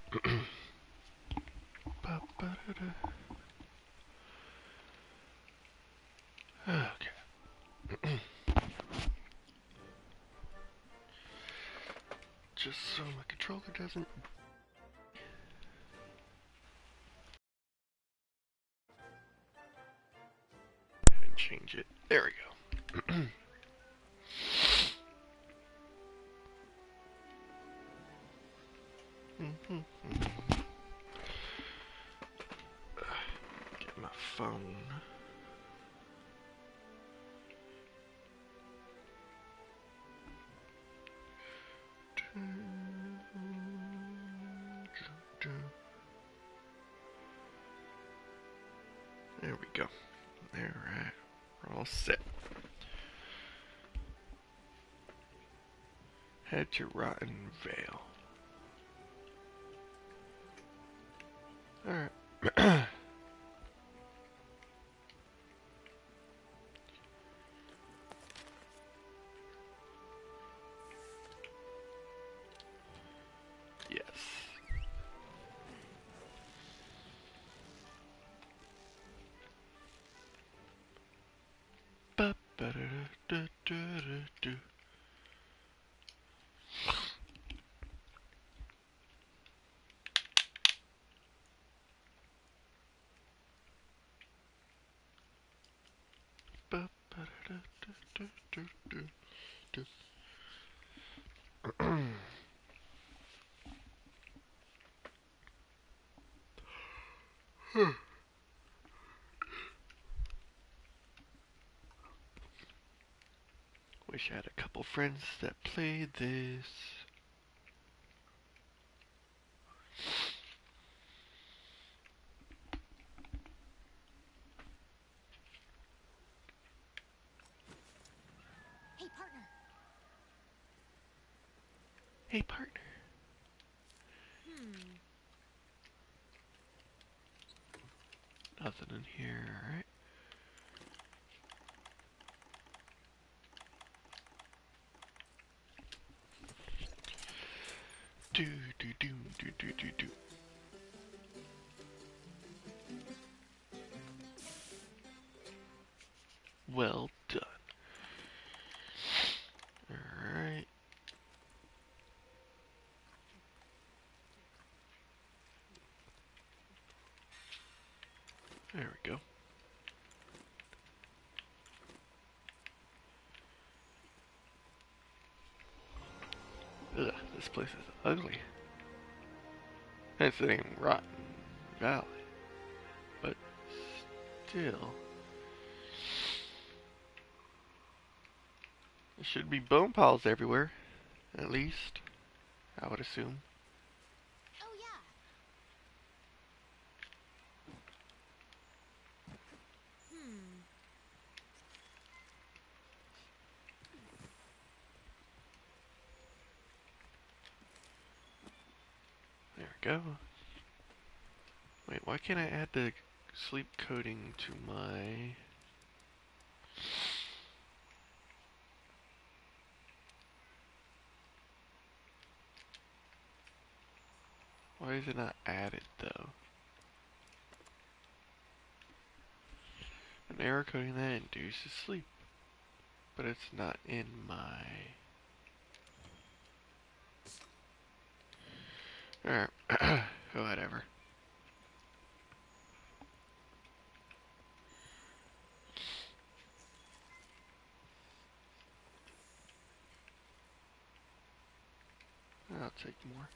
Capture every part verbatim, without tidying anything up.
Okay. Just so my controller doesn't. And change it. There we go. Get my phone. There we go. Alright, we're all set. Head to Rotten Vale. Alright. Yes. Ba ba da da da da da. Ba ba da da da da da da. Wish I had a couple friends that played this. Hey, partner. Hey, partner. Hmm. Nothing in here, alright. Do do do do do do do. Well done. Alright. There we go. Ugh, this place is ugly. It's in Rotten Valley. But still. There should be bone piles everywhere. At least. I would assume. Oh, yeah. Hmm. There we go. Wait, why can't I add the sleep coating to my... Why is it not added, though? An arrow coating that induces sleep. But it's not in my... Alright, whatever. I'll take more.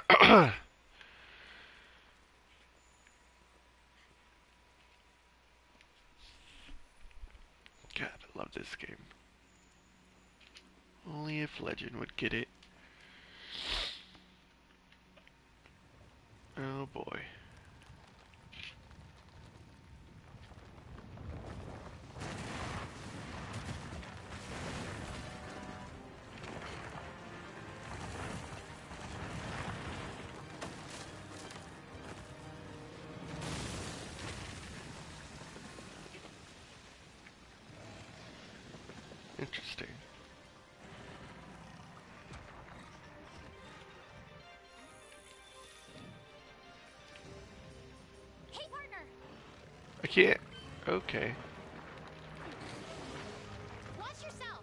God, I love this game. Only if Legend would get it. Oh boy. Interesting. I can't. Okay. Watch yourself.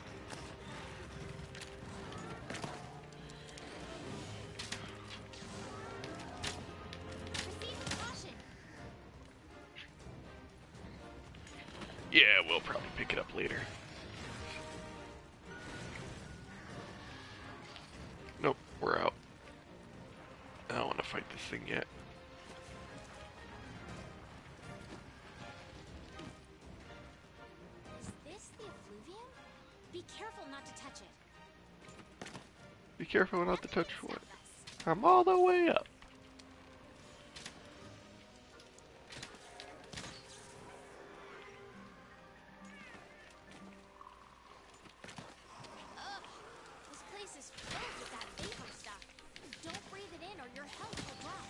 Proceed with caution. Yeah, we'll probably pick it up later. Nope, we're out. I don't want to fight this thing yet. Is this the effluvium? Be careful not to touch it. Be careful not to That touch won't what. stop us. I'm all the way up. Ugh, this place is filled with that vapor stuff. Don't breathe it in or your health will drop.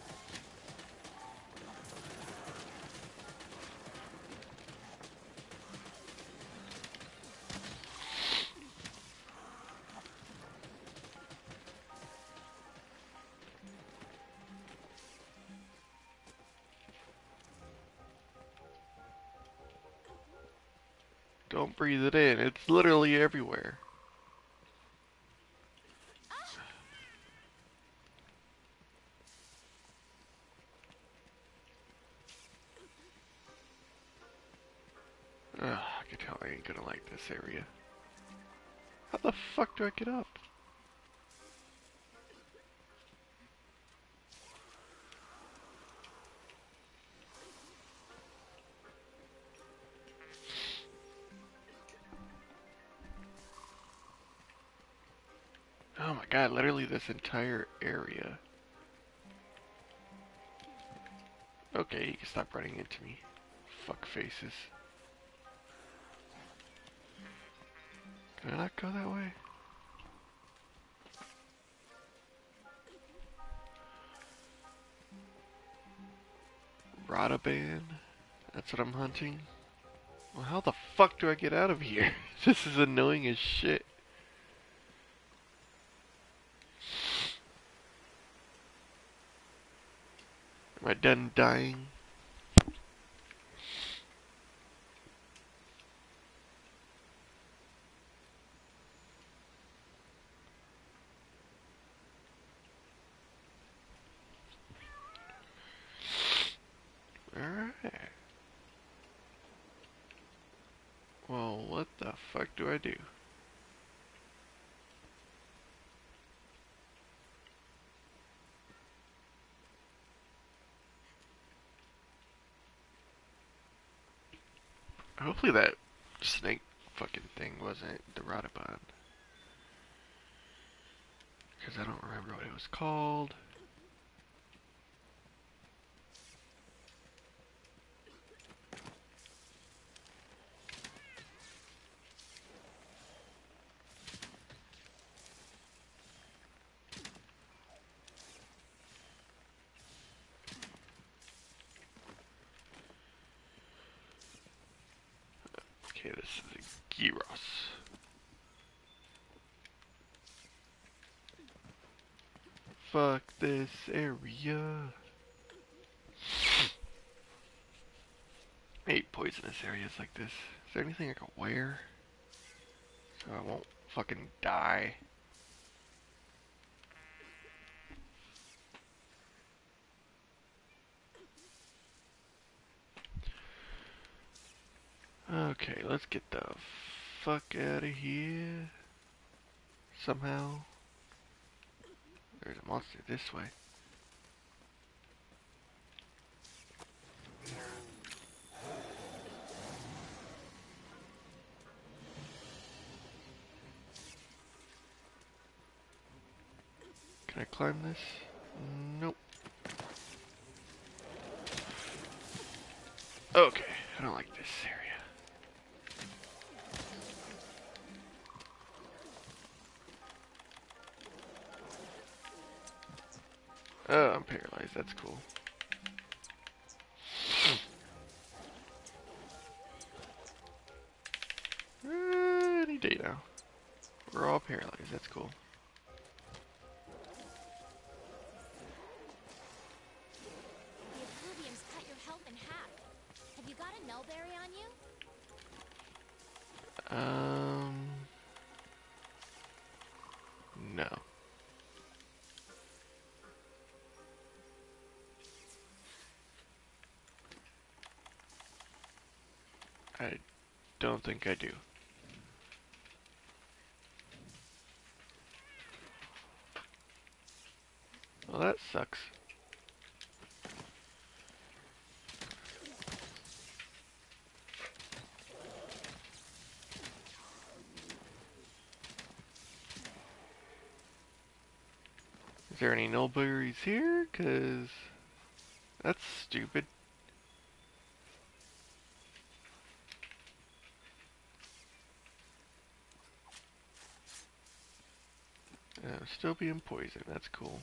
Don't breathe it in. It's literally everywhere. Ugh, I can tell I ain't gonna like this area. How the fuck do I get up? Oh my god, literally this entire area. Okay, you can stop running into me. Fuck faces. Can I not go that way? Rotoban? That's what I'm hunting? Well, how the fuck do I get out of here? This is annoying as shit. Am I done dying? Alright. Well, what the fuck do I do? Hopefully that snake fucking thing wasn't the Rotobon. Because I don't remember what it was called. Okay, this is a Gyros. Fuck this area. I hate poisonous areas like this. Is there anything I can wear? So I won't fucking die. Okay, let's get the fuck out of here. Somehow. There's a monster this way. Can I climb this? Nope. Okay, I don't like this area. Oh, I'm paralyzed. That's cool. Uh, any day now. We're all paralyzed. That's cool. The effluviums cut your health in half. Um, no. I don't think I do. Well, that sucks. Is there any nullberries here? Cause that's stupid. Uh, still being poisoned. That's cool.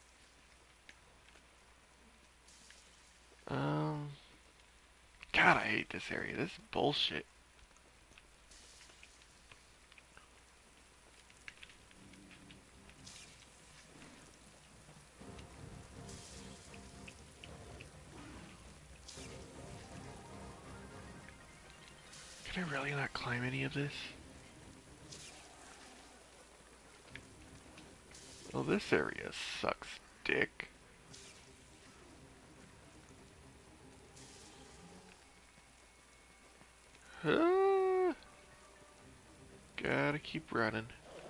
Um, God, I hate this area. This is bullshit. Can I really not climb any of this? Well, this area sucks, dick. Uh, gotta keep running.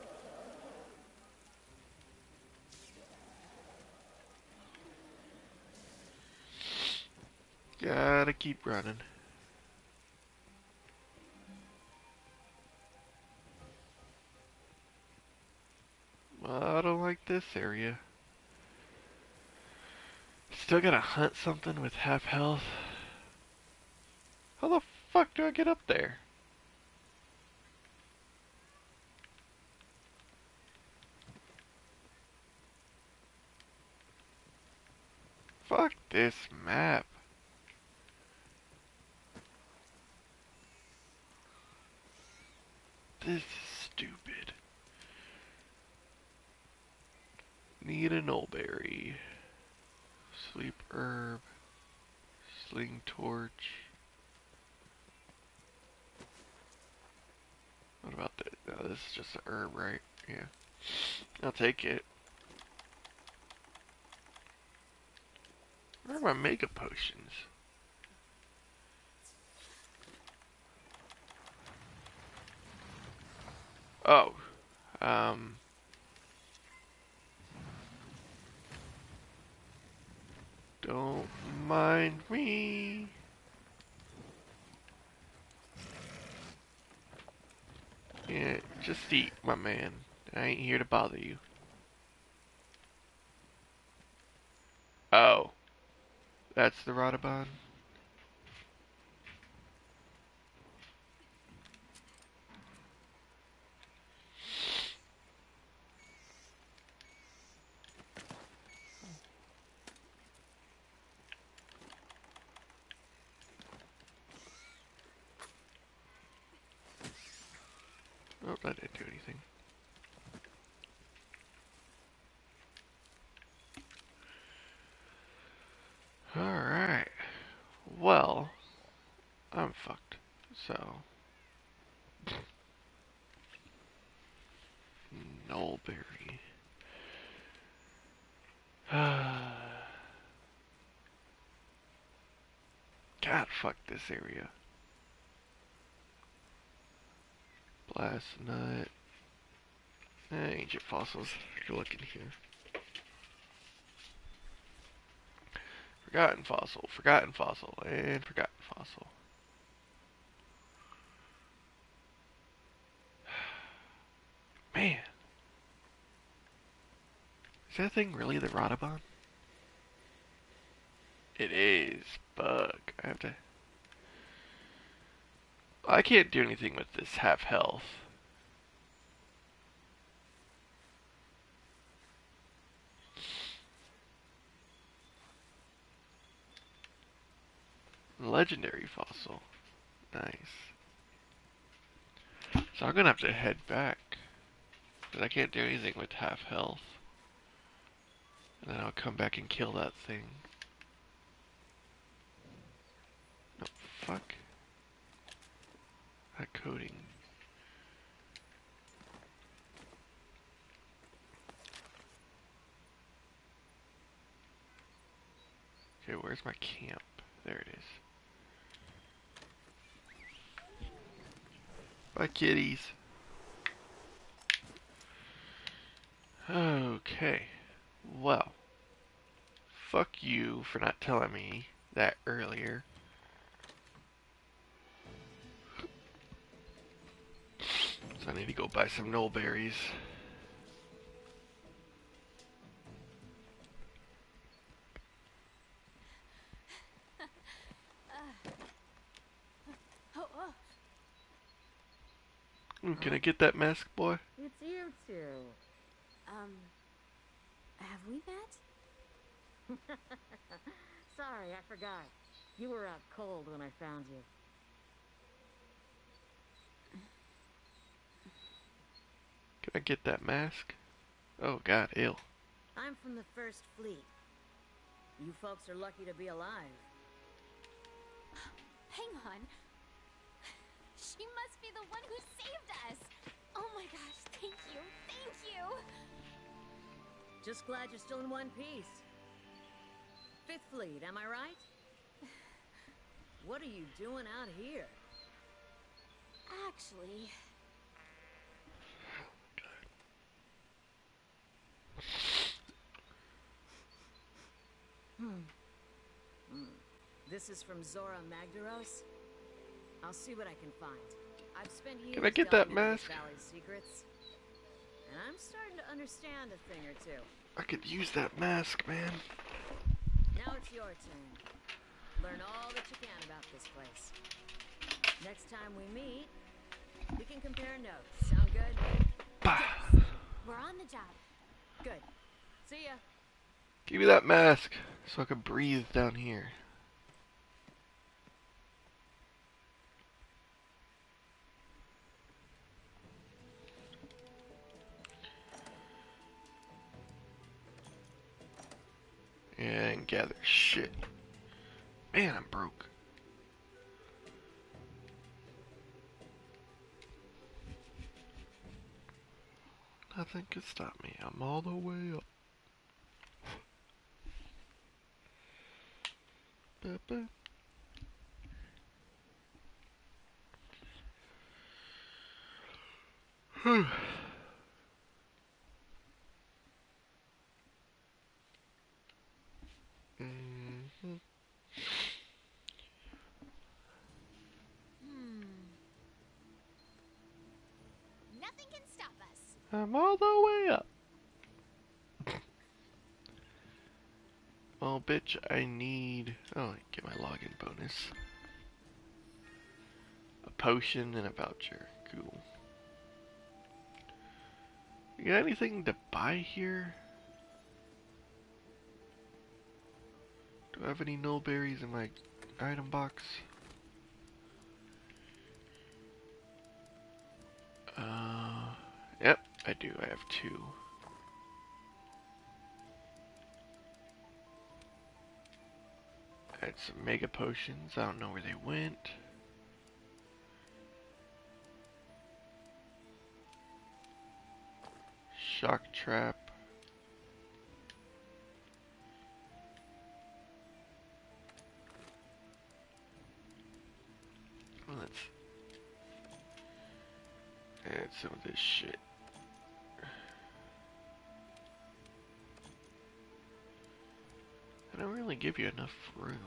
Gotta keep running. Well, I don't like this area. Still gotta hunt something with half health. How the fuck do I get up there? Fuck this map. This is stupid. Need a nullberry. Sleep herb. Sling torch. What about this? No, this is just a herb, right? Yeah. I'll take it. Where are my mega potions? Oh. Um. Don't mind me. Yeah, just eat, my man. I ain't here to bother you. Oh. That's the Radabon? Oh, that didn't do anything. Alright. Well, I'm fucked. So. Nullberry. God, fuck this area. Blast nut. Eh, ancient fossils. Take a look in here. Forgotten fossil, forgotten fossil, and forgotten fossil. Man. Is that thing really the Radabon? It is. Bug. I have to... I can't do anything with this half health. Legendary fossil. Nice. So I'm gonna have to head back. Because I can't do anything with half health. And then I'll come back and kill that thing. No, fuck. That coding. Okay, where's my camp? There it is. Bye, kitties. Okay. Well, fuck you for not telling me that earlier. So I need to go buy some knoll berries. Oh, oh. Ooh, can I get that mask, boy? It's you two. Um, have we met? Sorry, I forgot. You were out cold when I found you. Can I get that mask? Oh god, ill. I'm from the First Fleet. You folks are lucky to be alive. Hang on. She must be the one who saved us. Oh my gosh, thank you, thank you. Just glad you're still in one piece. Fifth Fleet, am I right? What are you doing out here? Actually, Hmm. Hmm. This is from Zora Magdaros. I'll see what I can find. I've spent years Can I get that delving into mask? this valley's secrets, and I'm starting to understand a thing or two. I could use that mask, man. Now it's your turn. Learn all that you can about this place. Next time we meet, we can compare notes. Sound good? Bah. we're on the job. Good. See ya. Give me that mask so I can breathe down here. And gather shit. Man, I'm broke. Nothing can stop me. I'm all the way up. Ba-ba. Whew. Mhm. Hmm. Nothing can stop us. I'm all the way up. Oh, bitch, I need... Oh, I get my login bonus. A potion and a voucher. Cool. You got anything to buy here? Do I have any null berries in my item box? Uh, yep, I do. I have two. I had some mega potions. I don't know where they went. Shock trap. Well, let's add some of this shit. I don't really give you enough room.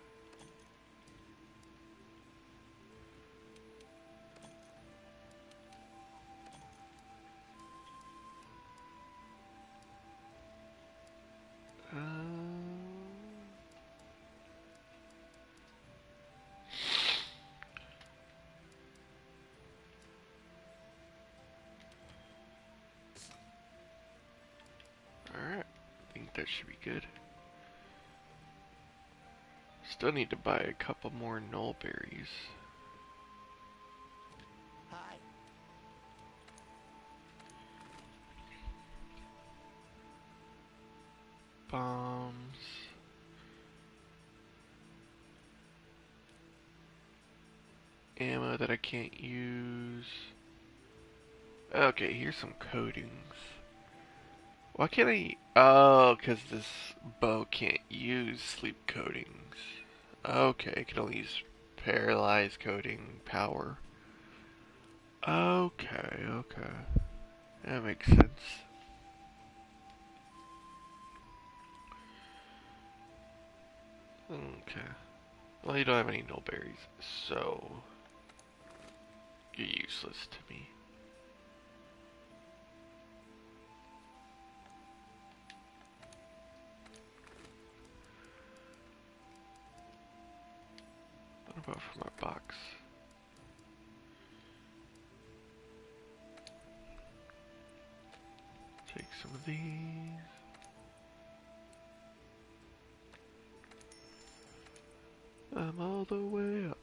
Um, Alright, I think that should be good. Still need to buy a couple more null berries. Hi. Bombs. Ammo that I can't use. Okay, here's some coatings. Why can't I? Oh, because this bow can't use sleep coatings. Okay, it can only use paralyze coating power. Okay, okay. That makes sense. Okay. Well, you don't have any null berries, so you're useless to me. What about from our box? Take some of these. I'm all the way up.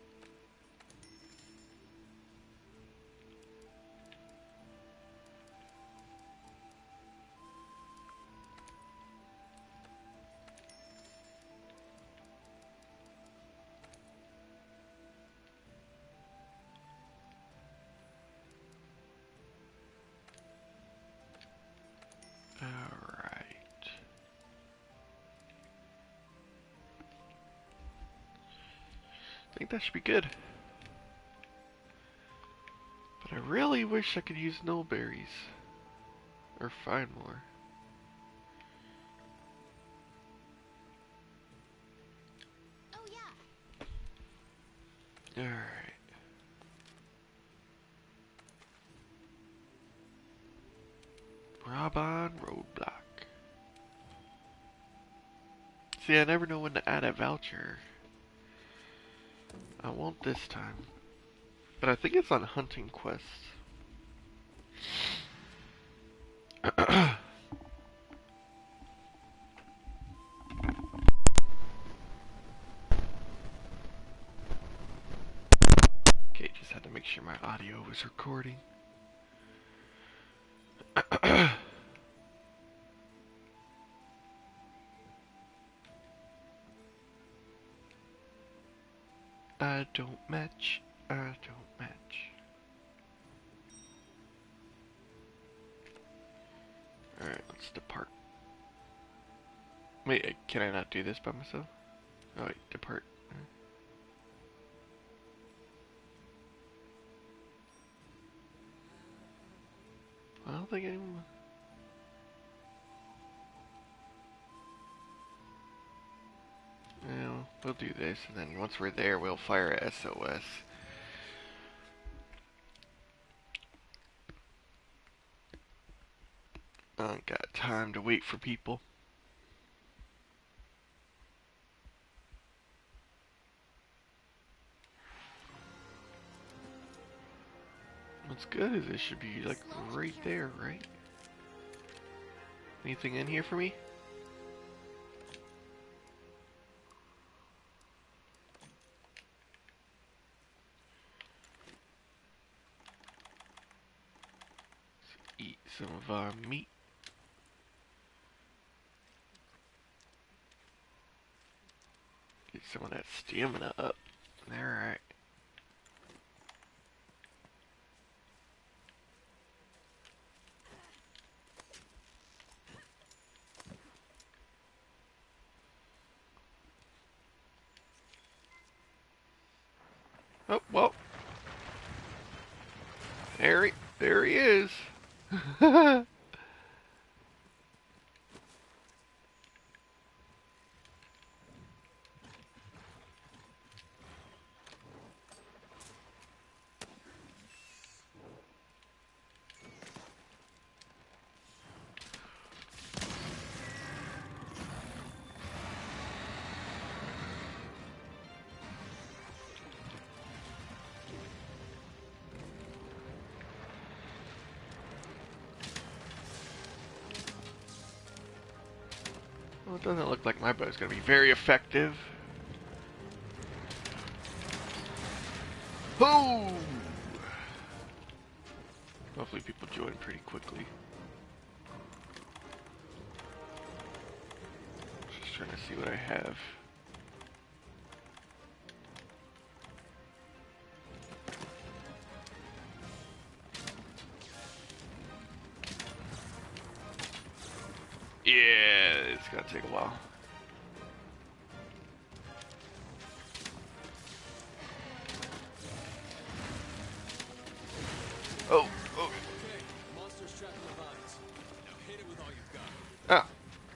Alright. I think that should be good. But I really wish I could use null berries. Or find more. Oh yeah. Alright. Raban Roadblock. See, I never know when to add a voucher. I won't this time. But I think it's on hunting quests. Okay, just had to make sure my audio was recording. I don't match. I don't match. Alright, let's depart. Wait, can I not do this by myself? Oh wait, depart. I don't think anyone... Well, we'll do this, and then once we're there, we'll fire a S O S. I don't got time to wait for people. What's good is it should be like right there, right? Anything in here for me? Let's eat some of our meat. Get some of that stamina up. Alright. Oh, well. There he, there he is. Well, it doesn't look like my bow's gonna be very effective. Oh! Hopefully people join pretty quickly. Just trying to see what I have. It's gonna take a while. Oh, oh. Okay, the monster's trapped in the vines. Now hit it with all you've got. Ah.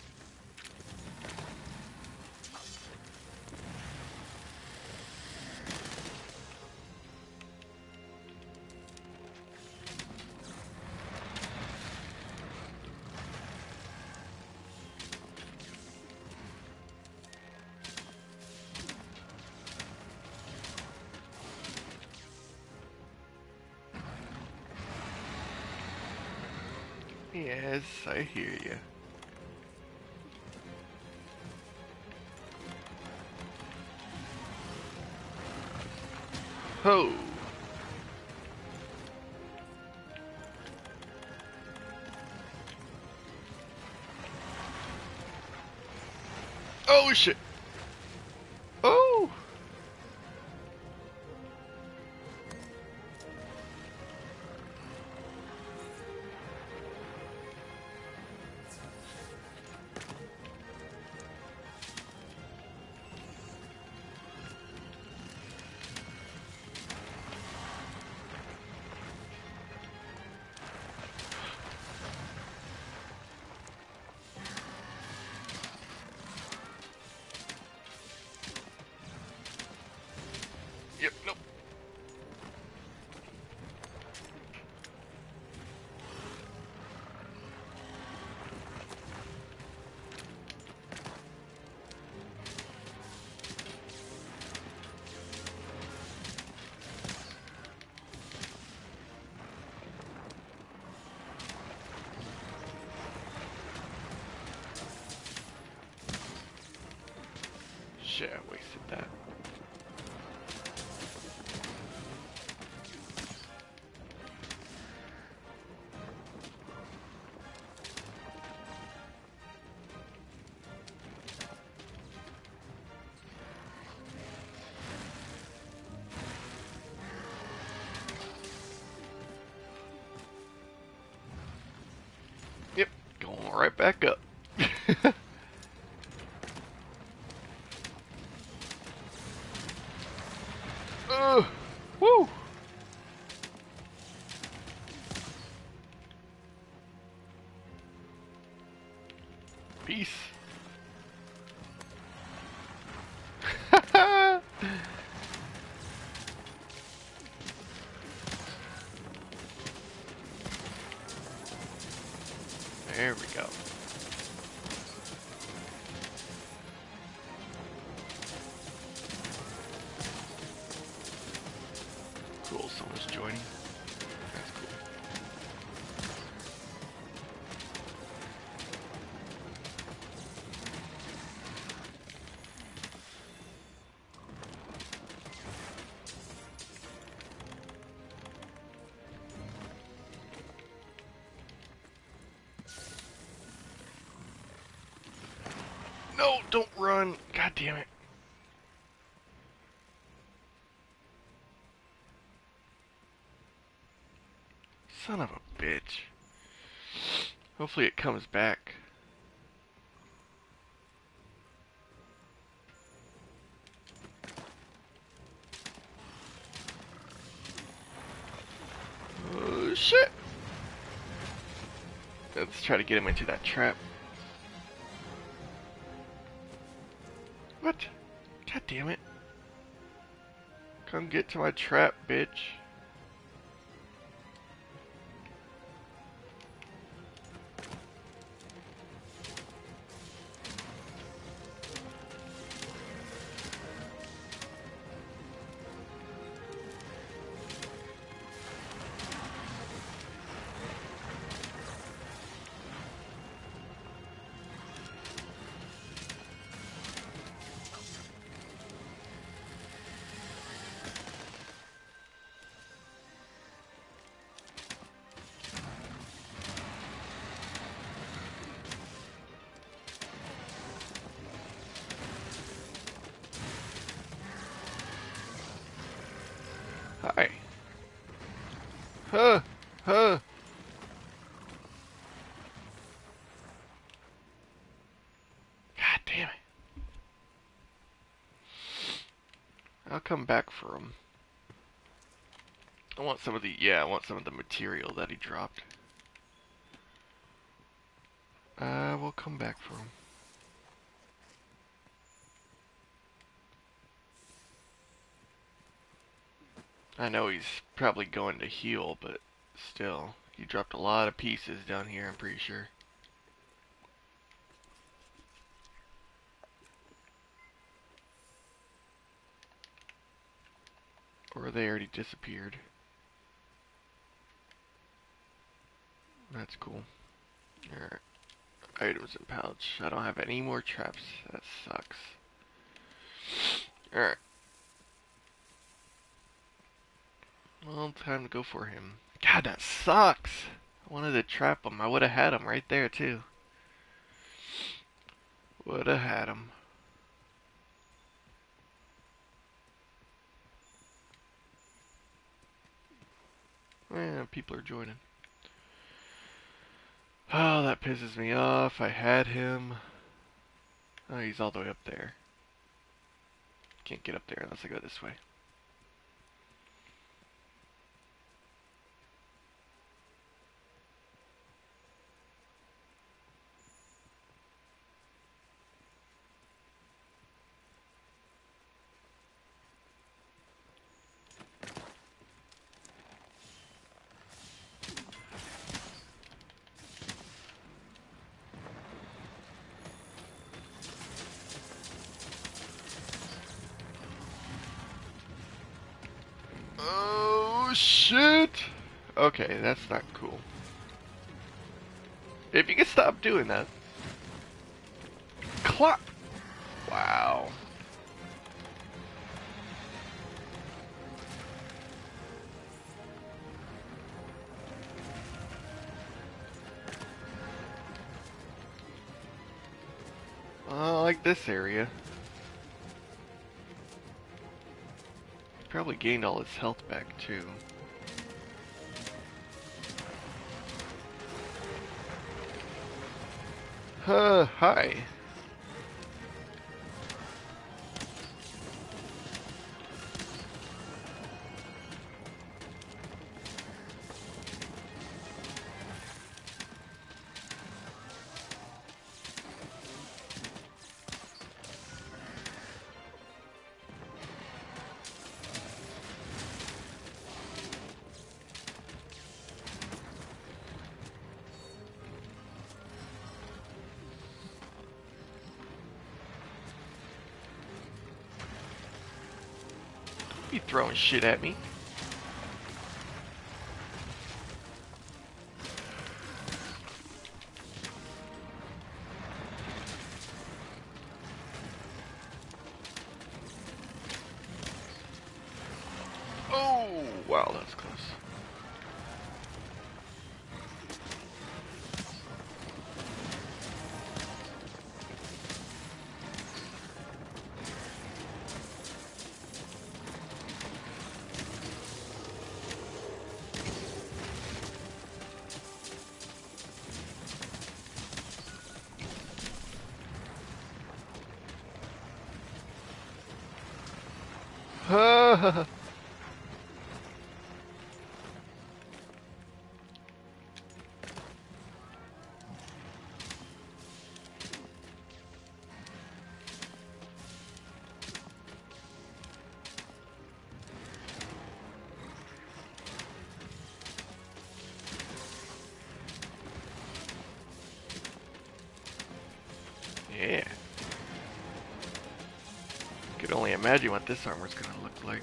Yes, I hear you. Ho! Oh shit! Oh! Yep, nope. Shit, I wasted that. Yep, going right back up. uh, woo! Peace. There we go. Cool, someone's joining. That's cool. No, don't run. God damn it. Son of a bitch. Hopefully it comes back. Oh, shit. Let's try to get him into that trap. What? God damn it. Come get to my trap, bitch. Hi. Huh. Huh. come back for him. I want some of the, yeah, I want some of the material that he dropped. Uh, we'll come back for him. I know he's probably going to heal, but still, he dropped a lot of pieces down here, I'm pretty sure. Or they already disappeared. That's cool. Alright. Items and pouch. I don't have any more traps. That sucks. Alright. Well, time to go for him. God, that sucks! I wanted to trap him. I would have had him right there, too. Would have had him. Yeah, people are joining. Oh, that pisses me off. I had him. Oh, he's all the way up there. Can't get up there unless I go this way. Oh, shit! Okay, that's not cool. If you could stop doing that. Clock! Wow. I like this area. Probably gained all his health back too. Uh, hi. You throwing shit at me. Oh, wow, that's close. Ha Yeah. Could only imagine what this armor's gonna look like.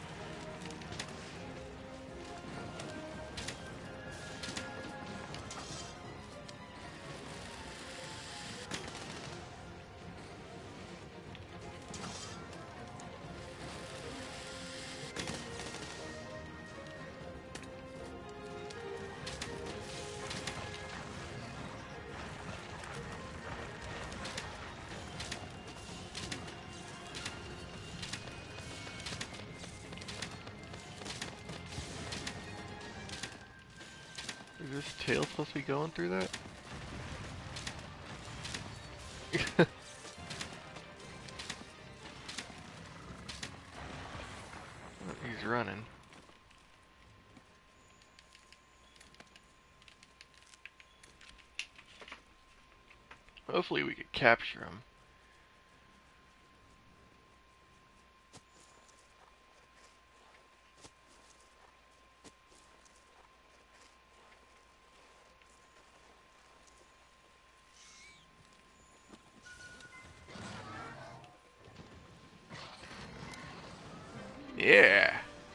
Is this tail supposed to be going through that? He's running. Hopefully we could capture him. Yeah.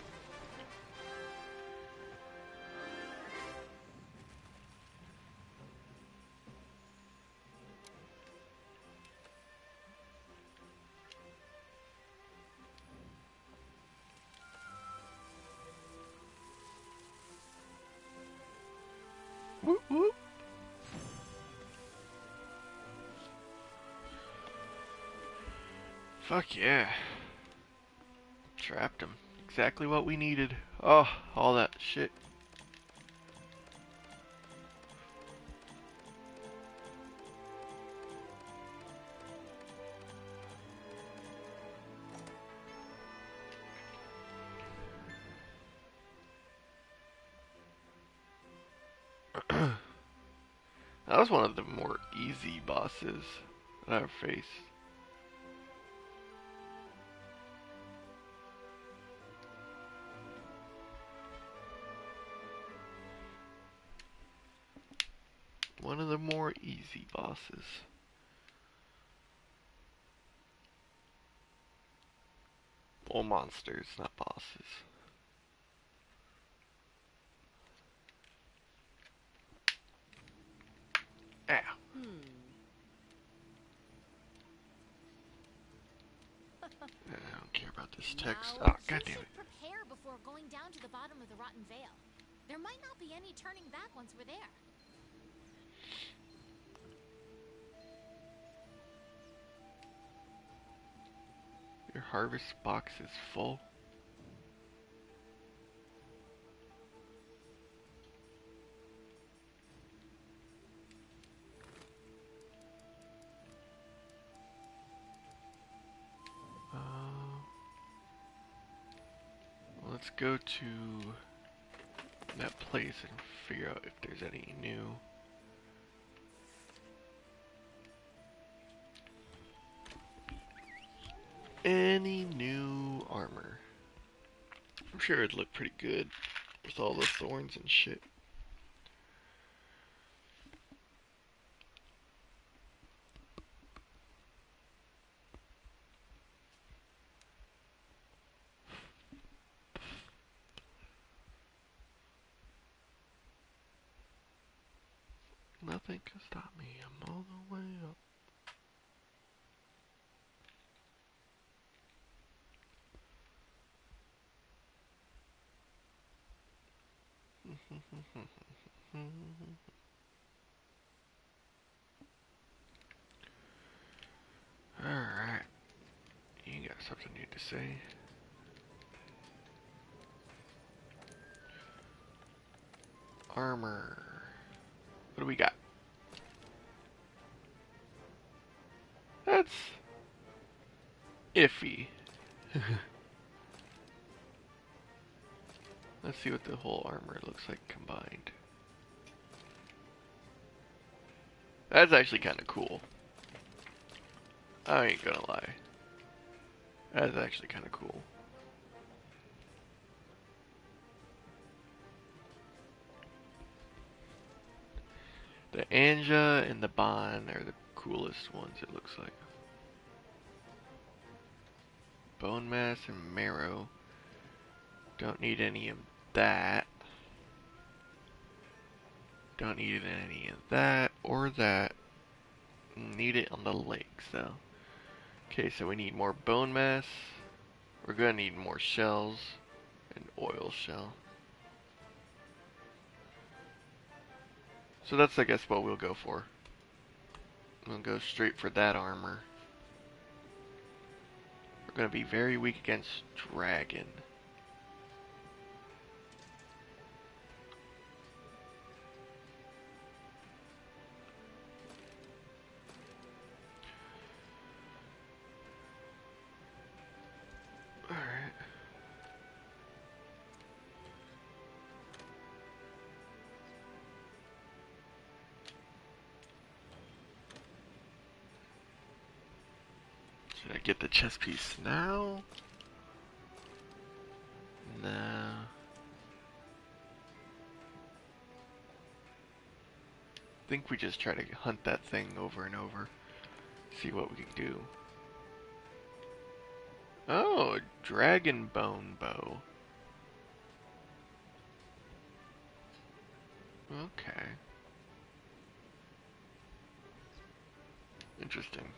Whoop, whoop. Fuck yeah. Trapped him. Exactly what we needed. Oh, all that shit. That was one of the more easy bosses that I've faced. One of the more easy bosses. Well, monsters, not bosses. Ow. Hmm. I don't care about this text. Now, Oh, god you damn it. should prepare before going down to the bottom of the Rotten Vale. There might not be any turning back once we're there. Your harvest box is full. Uh, let's go to that place and figure out if there's any new. Any new armor. I'm sure it'd look pretty good with all the thorns and shit. Nothing can stop me. I'm all the way up. Alright. You got something new to say? Armor. What do we got? That's iffy. Let's see what the whole armor looks like combined. That's actually kind of cool. I ain't gonna lie. That's actually kind of cool. The Anja and the Bond are the coolest ones, it looks like. Bone mass and marrow. Don't need any of that. Don't need any of that or that. Need it on the legs though. Okay, so we need more bone mass. We're gonna need more shells. An oil shell. So that's, I guess, what we'll go for. We'll go straight for that armor. We're gonna be very weak against dragon. Alright. Should I get the chess piece now? No. I think we just try to hunt that thing over and over. See what we can do. Oh, a dragon bone bow. Okay. Interesting.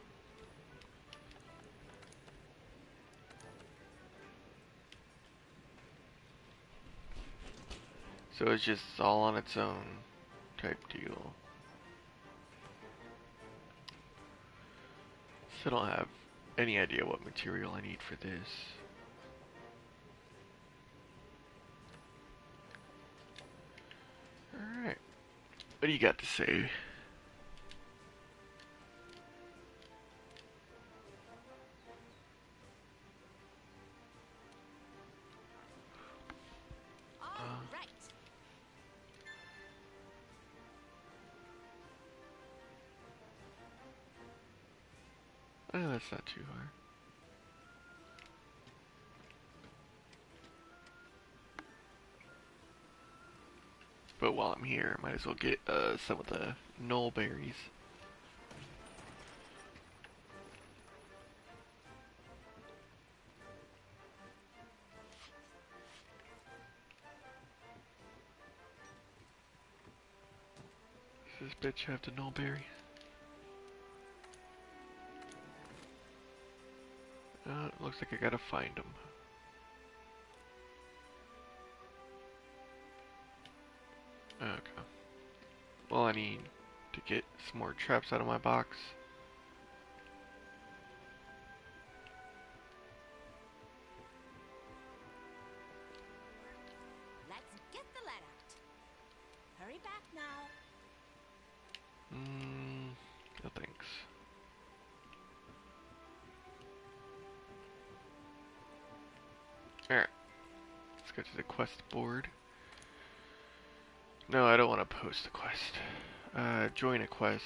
So it's just all on its own type deal. Still don't have any idea what material I need for this. Alright. What do you got to say? All right. Oh, that's not too hard. But while I'm here, I might as well get uh, some of the knoll berries. Does this bitch have the knoll berry? Uh, it looks like I gotta find them. Okay. Well, I need to get some more traps out of my box. Let's get the let out. Hurry back now. Mm, no thanks. Alright. Let's go to the quest board. No, I don't want to post a quest. Uh, join a quest.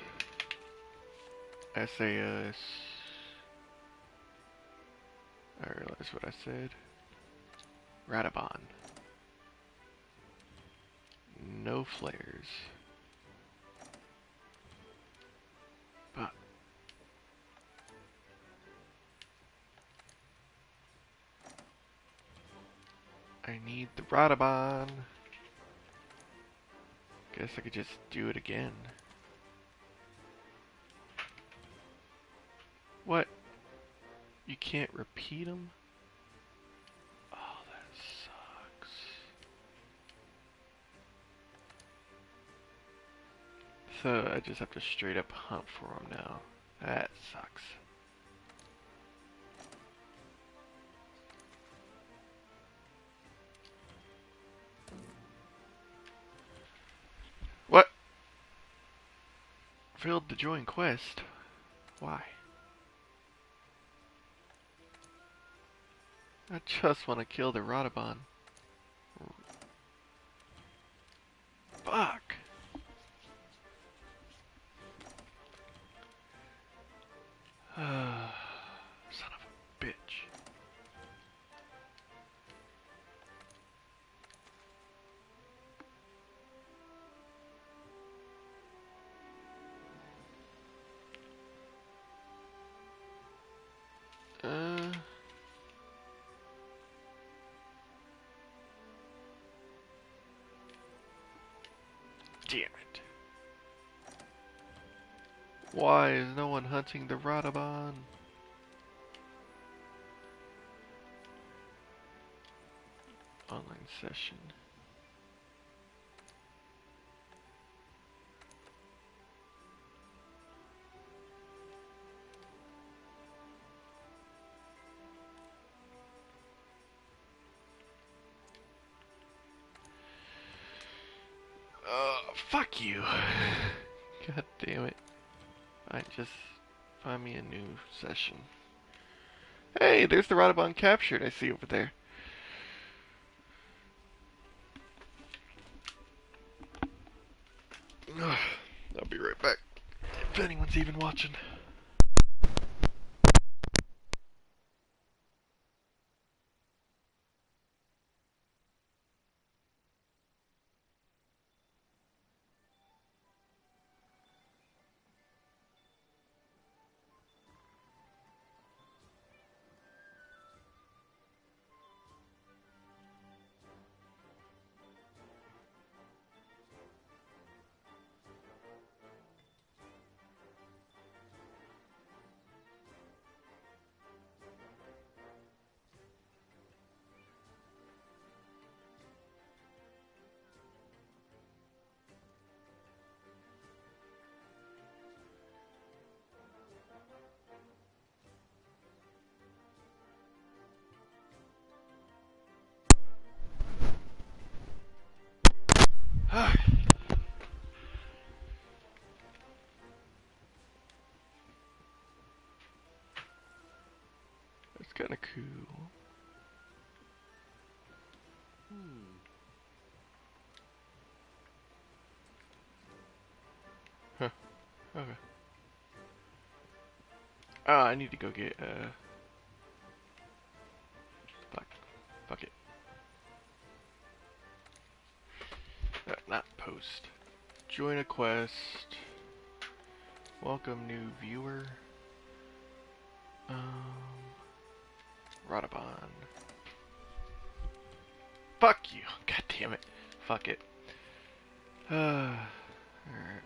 S A S. I realized what I said. Radabon. No flares. But I need the Radabon. Guess I could just do it again. What? You can't repeat them? Oh, that sucks. So I just have to straight up hunt for them now. That sucks. What? Failed to join quest? Why? I just want to kill the Radabon. Fuck! Son of a bitch. Uh... Damn it. Why is no one hunting the Radabon? Online session. Uh, fuck you. God damn it. I just find me a new session. Hey, there's the Radabon captured I see over there. I'll be right back. If anyone's even watching. Huh. Okay. Oh, I need to go get, uh... Fuck. Fuck it. Uh, not post. Join a quest. Welcome new viewer. Um... Radabon. Fuck you! God damn it. Fuck it. Uh... Alright.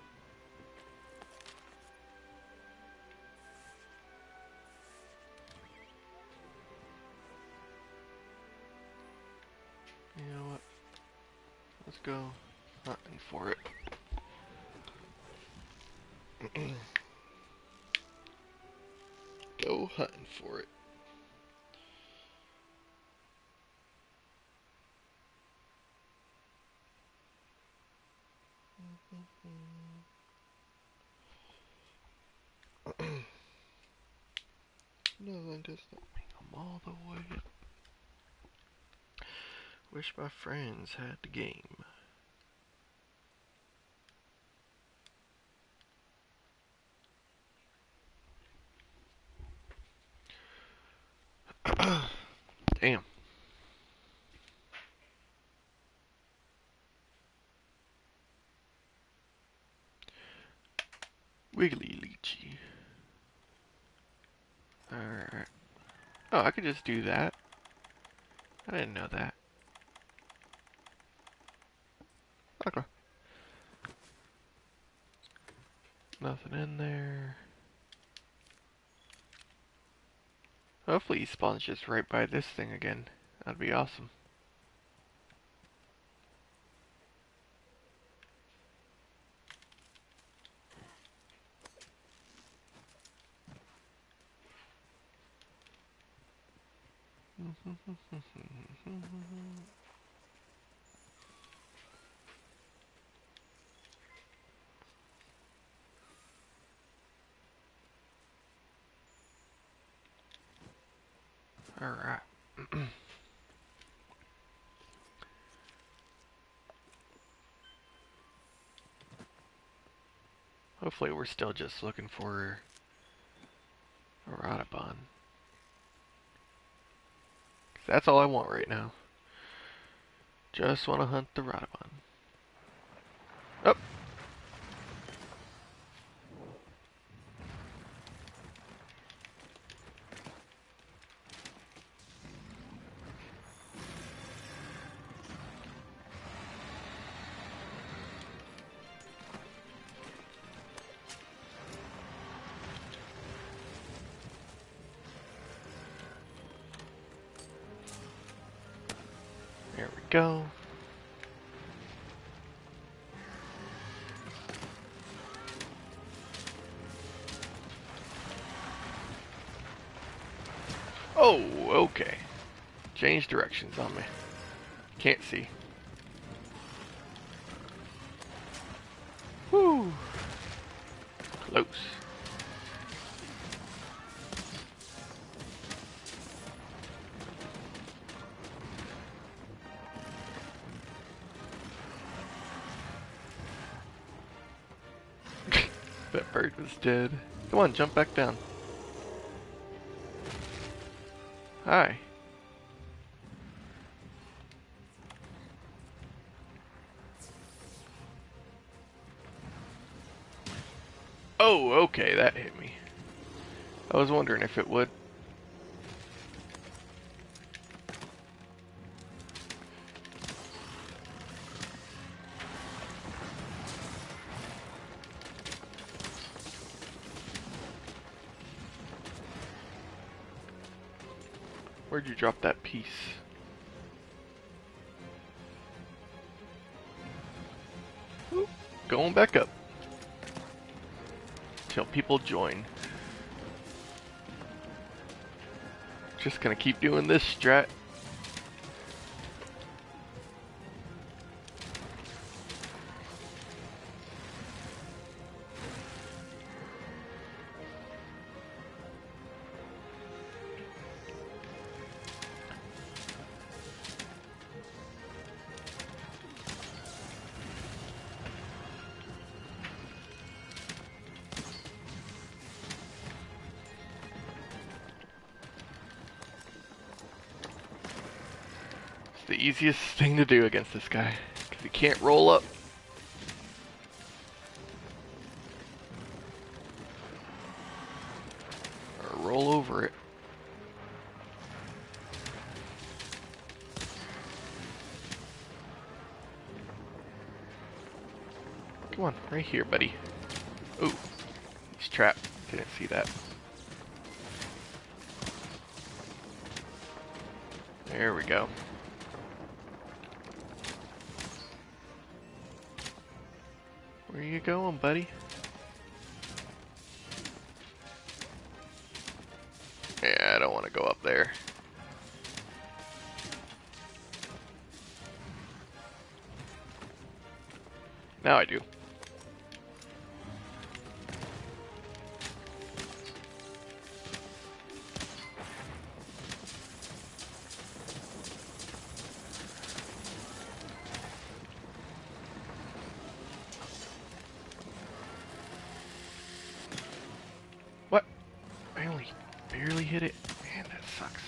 You know what? Let's go hunting for it. Go hunting for it. Nothing does not bring them all the way. Wish my friends had the game. Damn. Wiggly Leechy. Alright. Oh, I could just do that. I didn't know that. Okay. Nothing in there. Hopefully he spawns just right by this thing again. That'd be awesome. Alright. Hopefully we're still just looking for a Radabon. That's all I want right now. Just want to hunt the Radabon. Oh! There we go. Oh, okay. Change directions on me. Can't see. Woo! Close. That bird was dead. Come on, jump back down. Hi. Oh, okay, that hit me. I was wondering if it would. Where'd you drop that piece? Oop, going back up. Till people join. Just gonna keep doing this strat. the easiest thing to do against this guy. Because he can't roll up. Or roll over it. Come on, right here, buddy. Ooh, he's trapped. Didn't see that. There we go. Where you going, buddy? Yeah, I don't want to go up there. Now I do. What? I only barely hit it. Man, that sucks.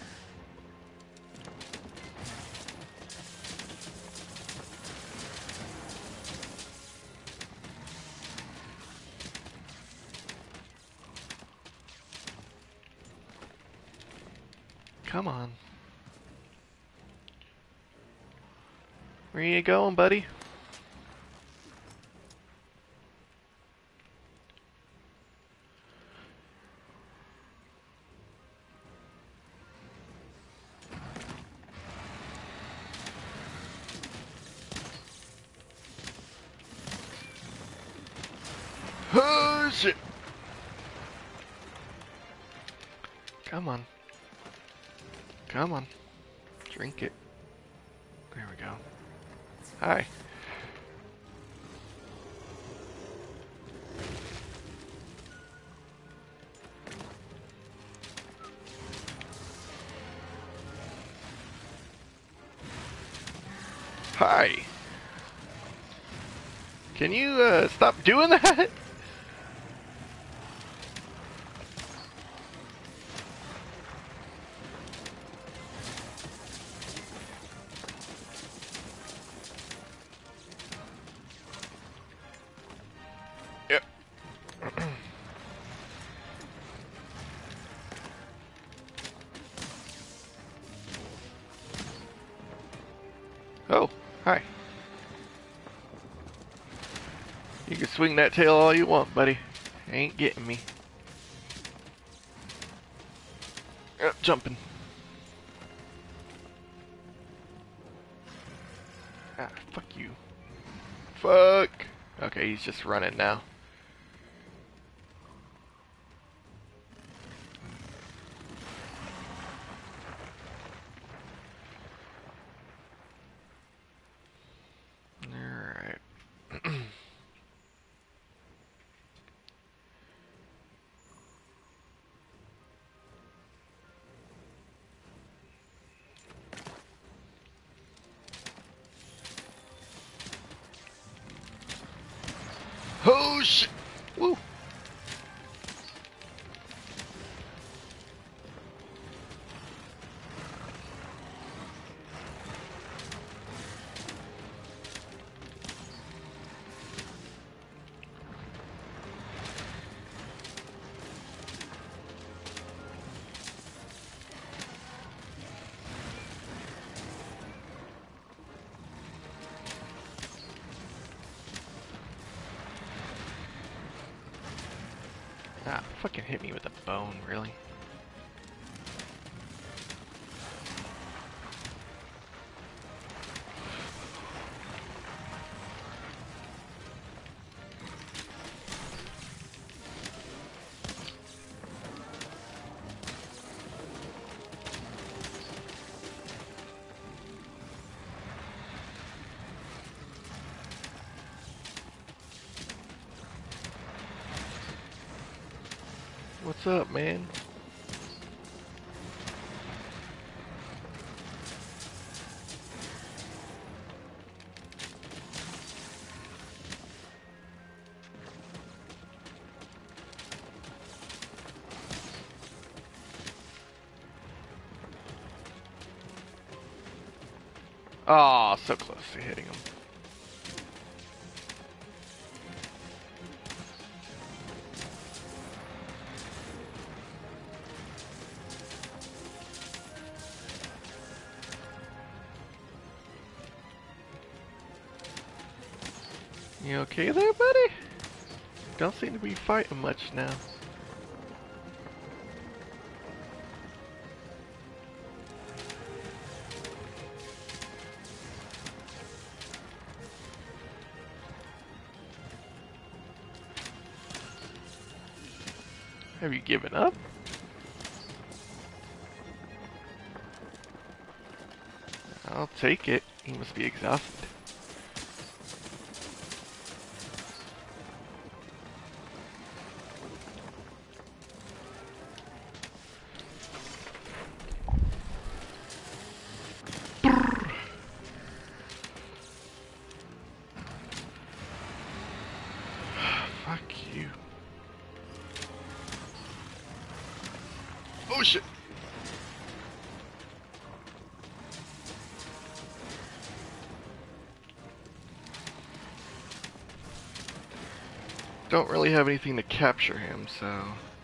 Come on. Where you going, buddy? Oh, shit. Come on. Come on. Drink it. There we go. Hi. Hi. Can you uh, stop doing that? Yep. Oh, hi. You can swing that tail all you want, buddy. Ain't getting me. Yep, jumping. Ah, fuck you. Fuck. Okay, he's just running now. Alright. Oh shit! Woo! Ah, fucking hit me with a bone, really? What's up, man? Oh, so close to hitting him. You okay there, buddy? Don't seem to be fighting much now. Have you given up? I'll take it. He must be exhausted. Fuck you. Oh shit! Don't really have anything to capture him, so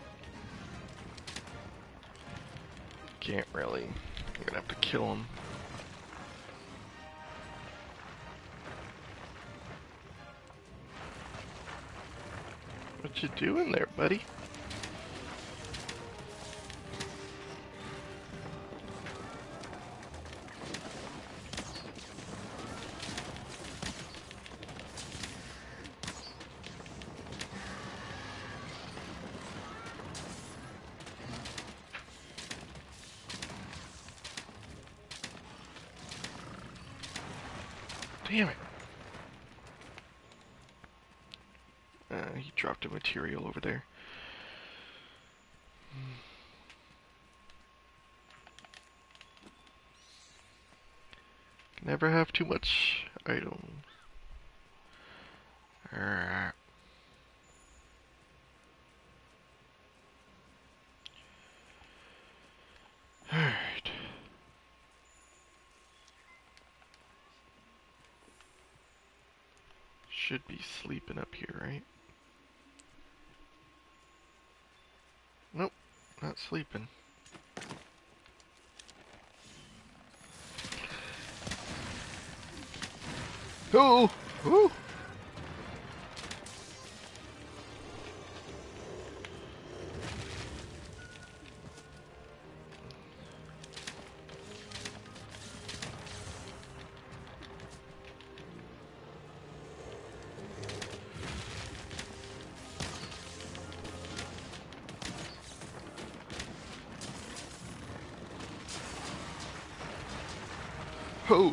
can't really. I'm gonna have to kill him. What you doing there, buddy? Damn it. Uh, he dropped a material over there. Never have too much item. Alright. Alright. Should be sleeping up here, right? Nope, not sleeping. Oh! Ooh! Oh!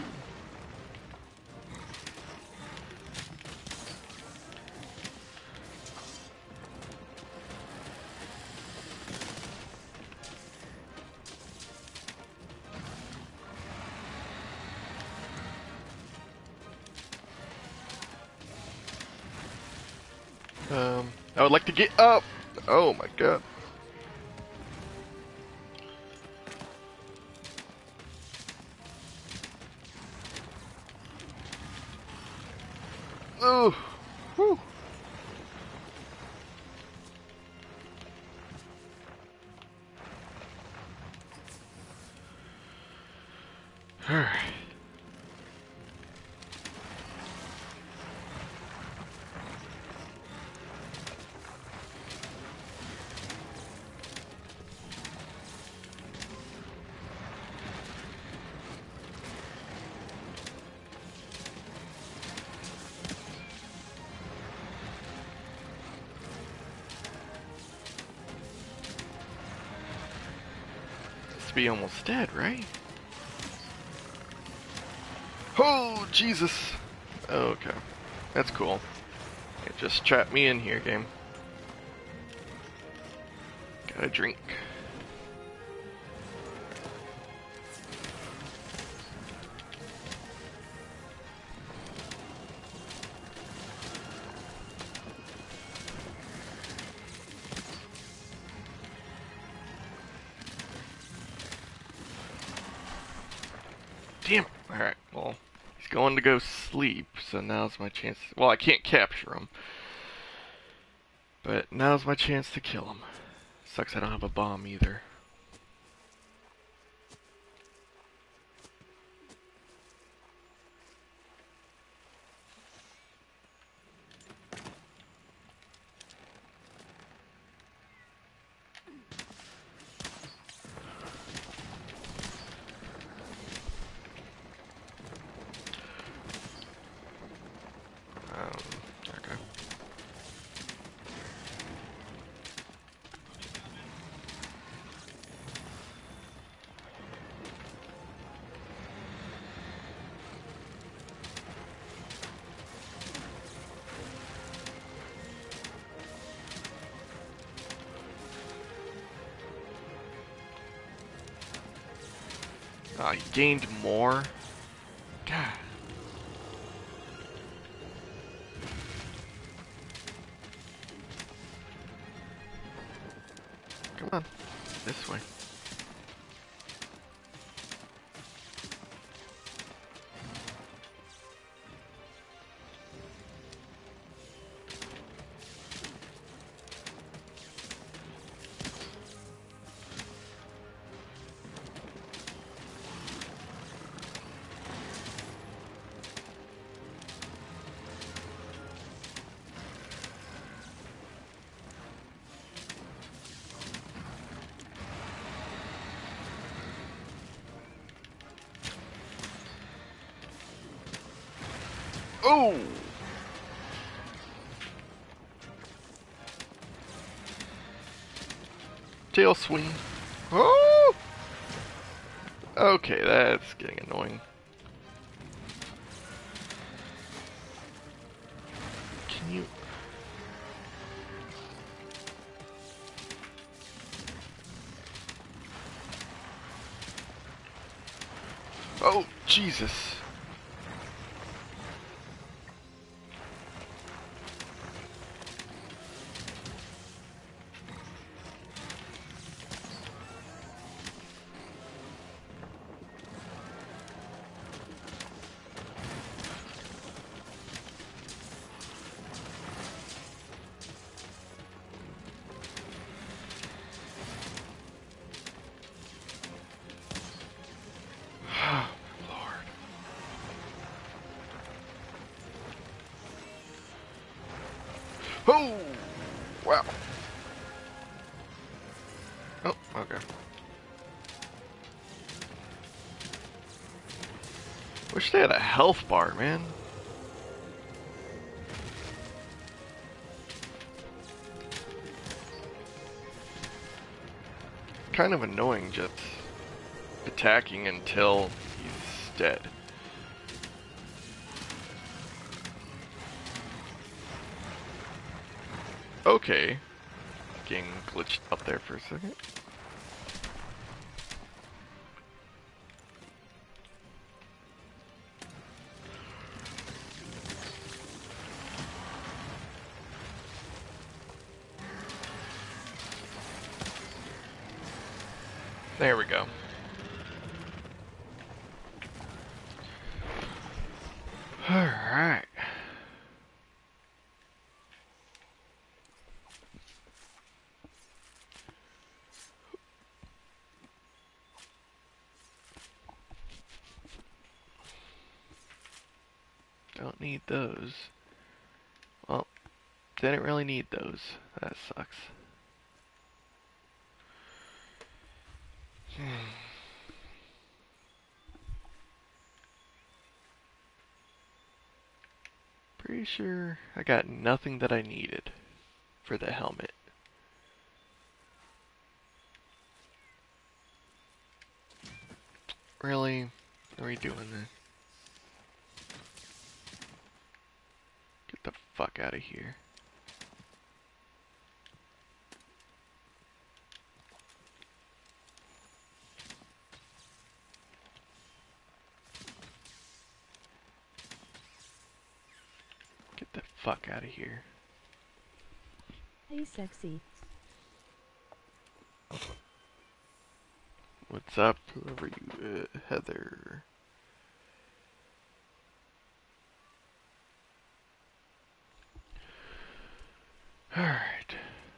Um, I would like to get up! Oh my god. Oh! Whew! Alright. Must be almost dead, right? Oh, Jesus! Okay. That's cool. It just trapped me in here, game. Got a drink. Damn it. Alright. Alright, well, he's going to go sleep, so now's my chance. Well, I can't capture him. But now's my chance to kill him. Sucks I don't have a bomb either. Um, okay. Oh, he gained more? God. Come on. This way. Oh! Tail swing. Oh! Okay, that's getting annoying. Can you... Oh, Jesus. Oh! Wow. Oh, okay. Wish they had a health bar, man. Kind of annoying just attacking until he's dead. Okay. Getting glitched up there for a second. There we go. Alright. Don't need those. Well, didn't really need those. That sucks. Hmm. Pretty sure I got nothing that I needed for the helmet. Really? Are we doing this? Get the fuck out of here. Get the fuck out of here. Hey, sexy. What's up, whoever you, uh, Heather? Alright.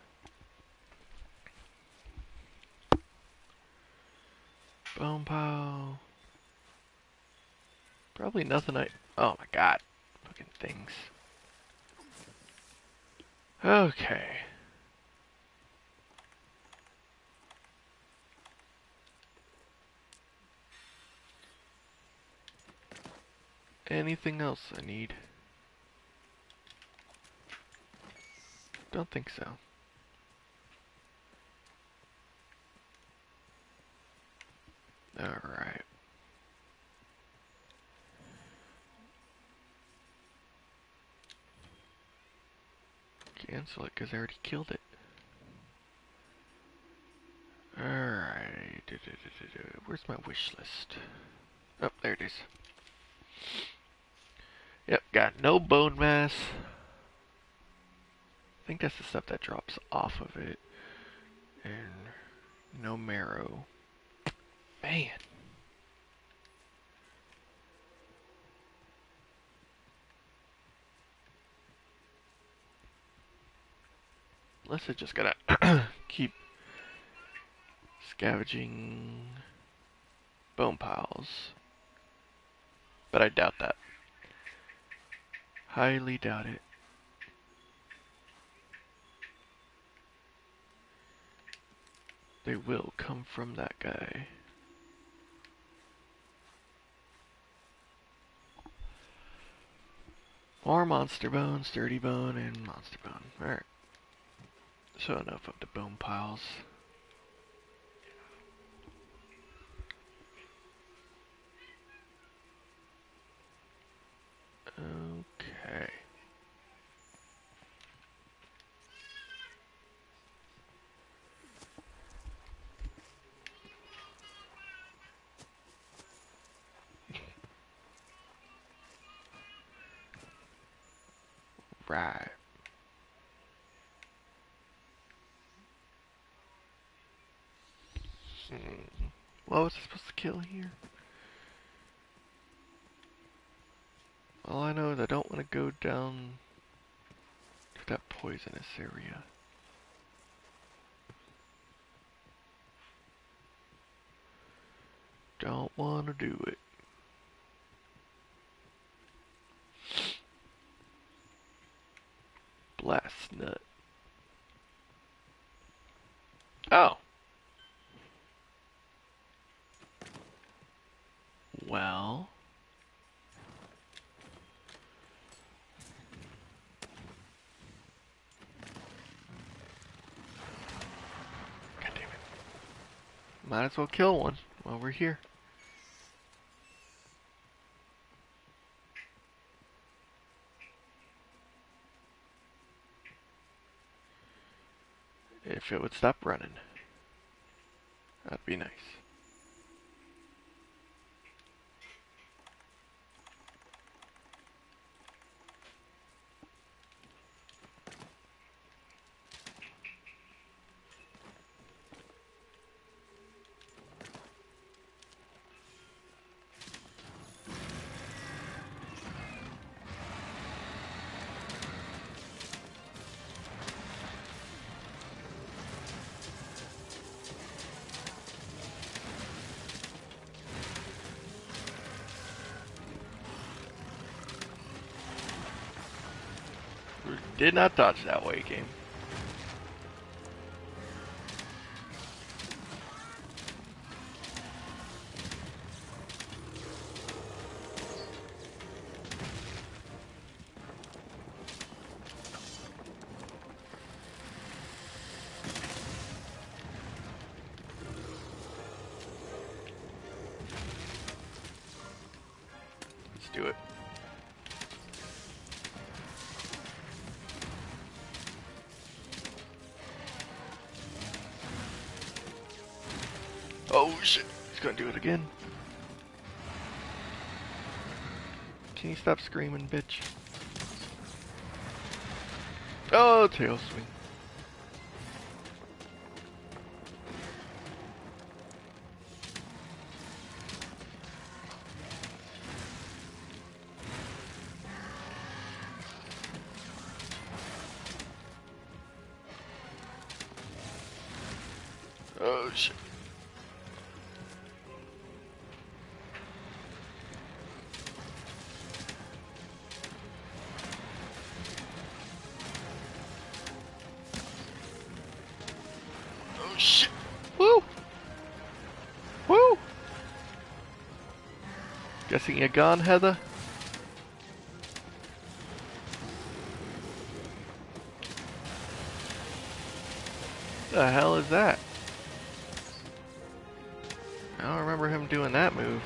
Bone pile. Probably nothing I... Oh my god. Fucking things. Okay. Anything else I need? Don't think so. Alright. Cancel it because I already killed it. Alright. Where's my wish list? Oh, there it is. Yep, got no bone mass. I think that's the stuff that drops off of it. And no marrow. Man. Unless I just gotta keep scavenging bone piles. But I doubt that. Highly doubt it. They will come from that guy. More monster bone, sturdy bone, and monster bone. Alright. So enough of the bone piles. Okay. Right. Hmm. What was I supposed to kill here? All I know is I don't want to go down to that poisonous area. Don't want to do it. Blast nut. Oh. Well. God damn it. Might as well kill one while we're here. If it would stop running. That'd be nice. Did not dodge that way, game. Let's do it. Oh shit, he's gonna do it again. Can you stop screaming, bitch? Oh, tail swing. shit. Oh shit. Woo! Woo! Guessing you're gone, Heather? The hell is that? I don't remember him doing that move.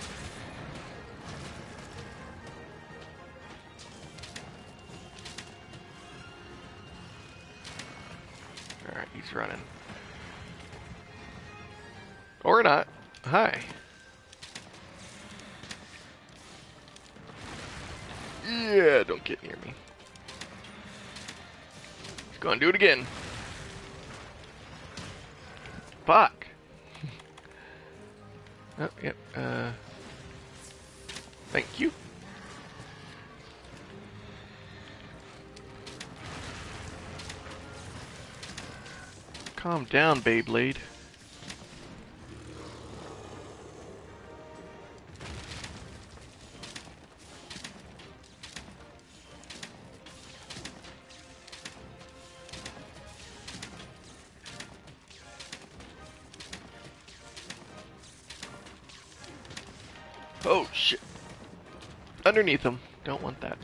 Alright, he's running. Or not. Hi. Yeah, don't get near me. He's gonna do it again. Fuck. Oh, yep. Uh, thank you. Calm down, Beyblade. Oh shit. Underneath him. Don't want that.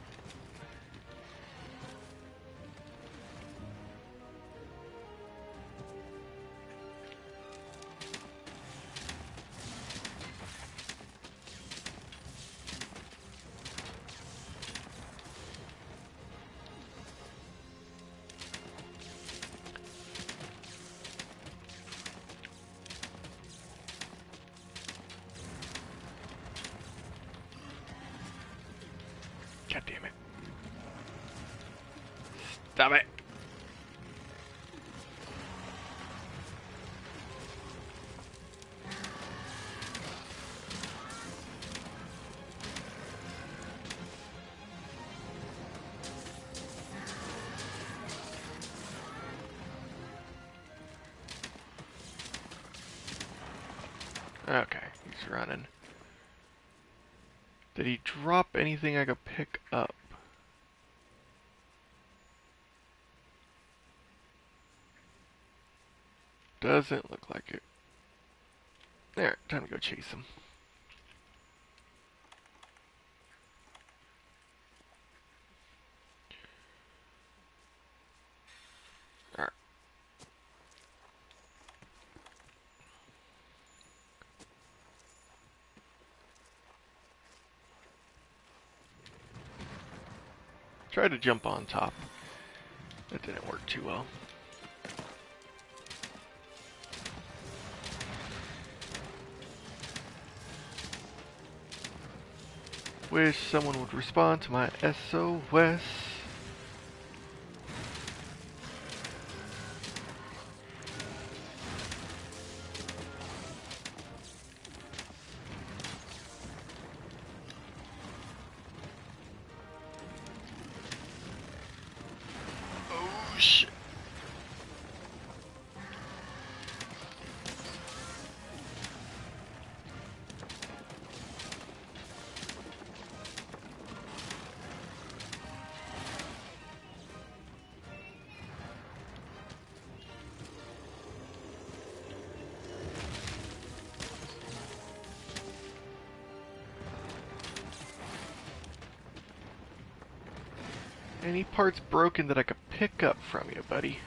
God damn it. Stop it. Okay, he's running. Did he drop anything I could pick up? Doesn't look like it. There, time to go chase him. Alright. Tried to jump on top. That didn't work too well. Wish someone would respond to my S O S. Oh shit. Any parts broken that I could pick up from you, buddy?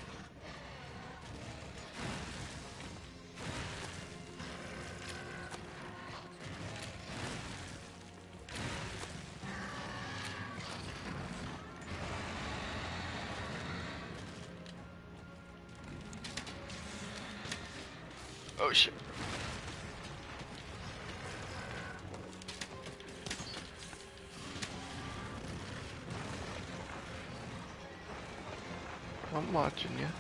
Oh shit. I'm watching you.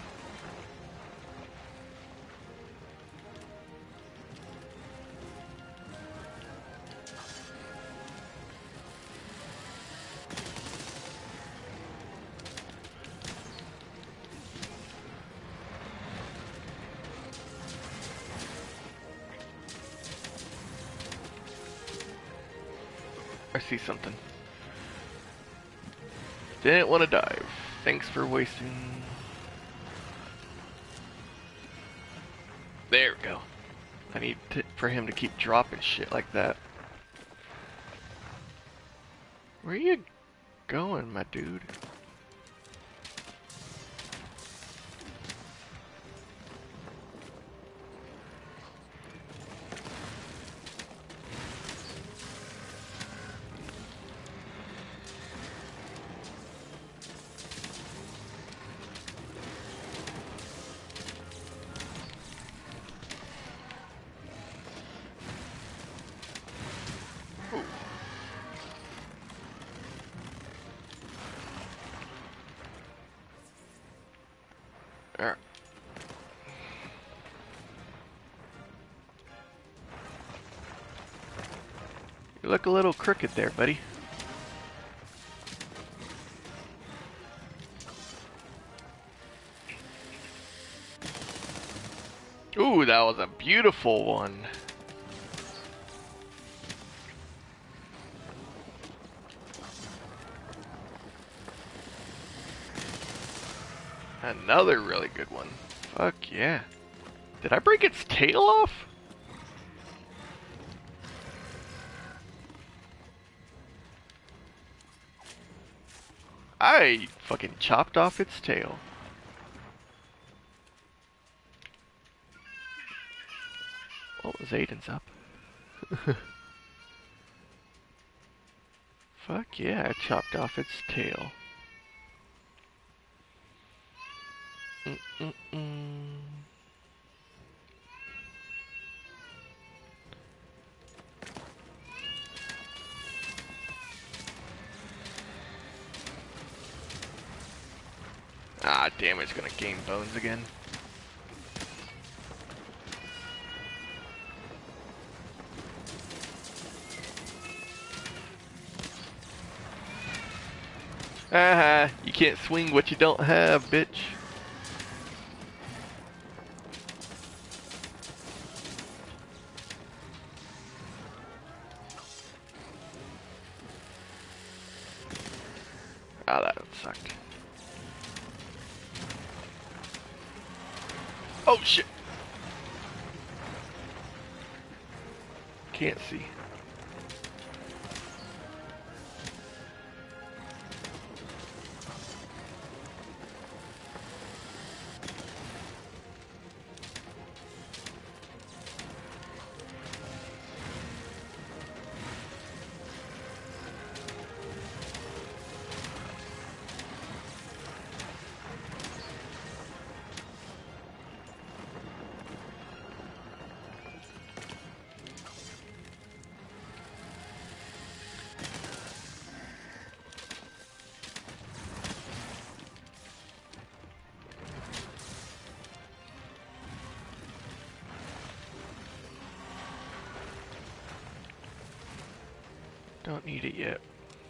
I see something. Didn't want to dive. Thanks for wasting. There we go. I need to, for him to keep dropping shit like that. Where are you going, my dude? Alright. You look a little crooked there, buddy. Ooh, that was a beautiful one. Another really good one. Fuck yeah. Did I break its tail off? I fucking chopped off its tail. What was Aiden's up? Fuck yeah, I chopped off its tail. Mm-mm-mm. Ah, damn, it's gonna gain bones again. Haha, you can't swing what you don't have, bitch. Ah, that sucked. Oh shit! Can't see. Don't need it yet.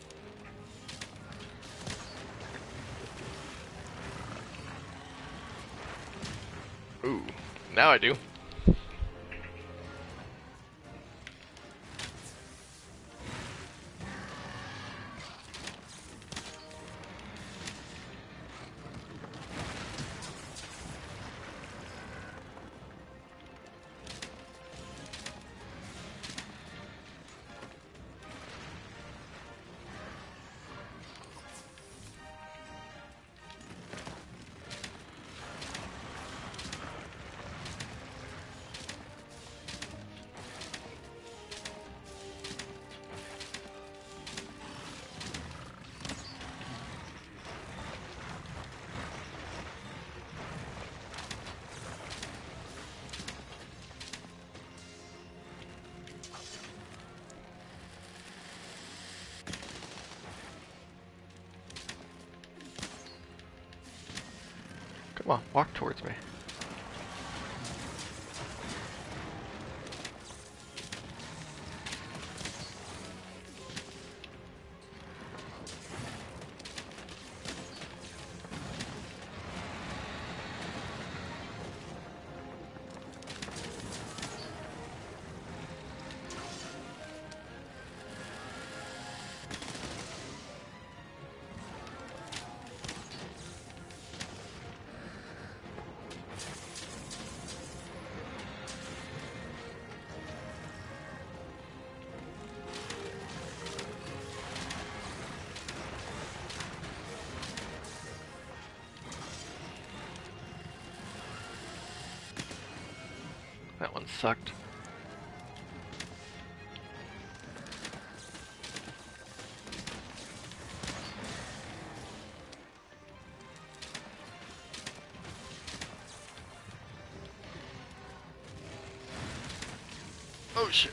Ooh, now I do. Come on, walk towards me. that one sucked. Oh shit.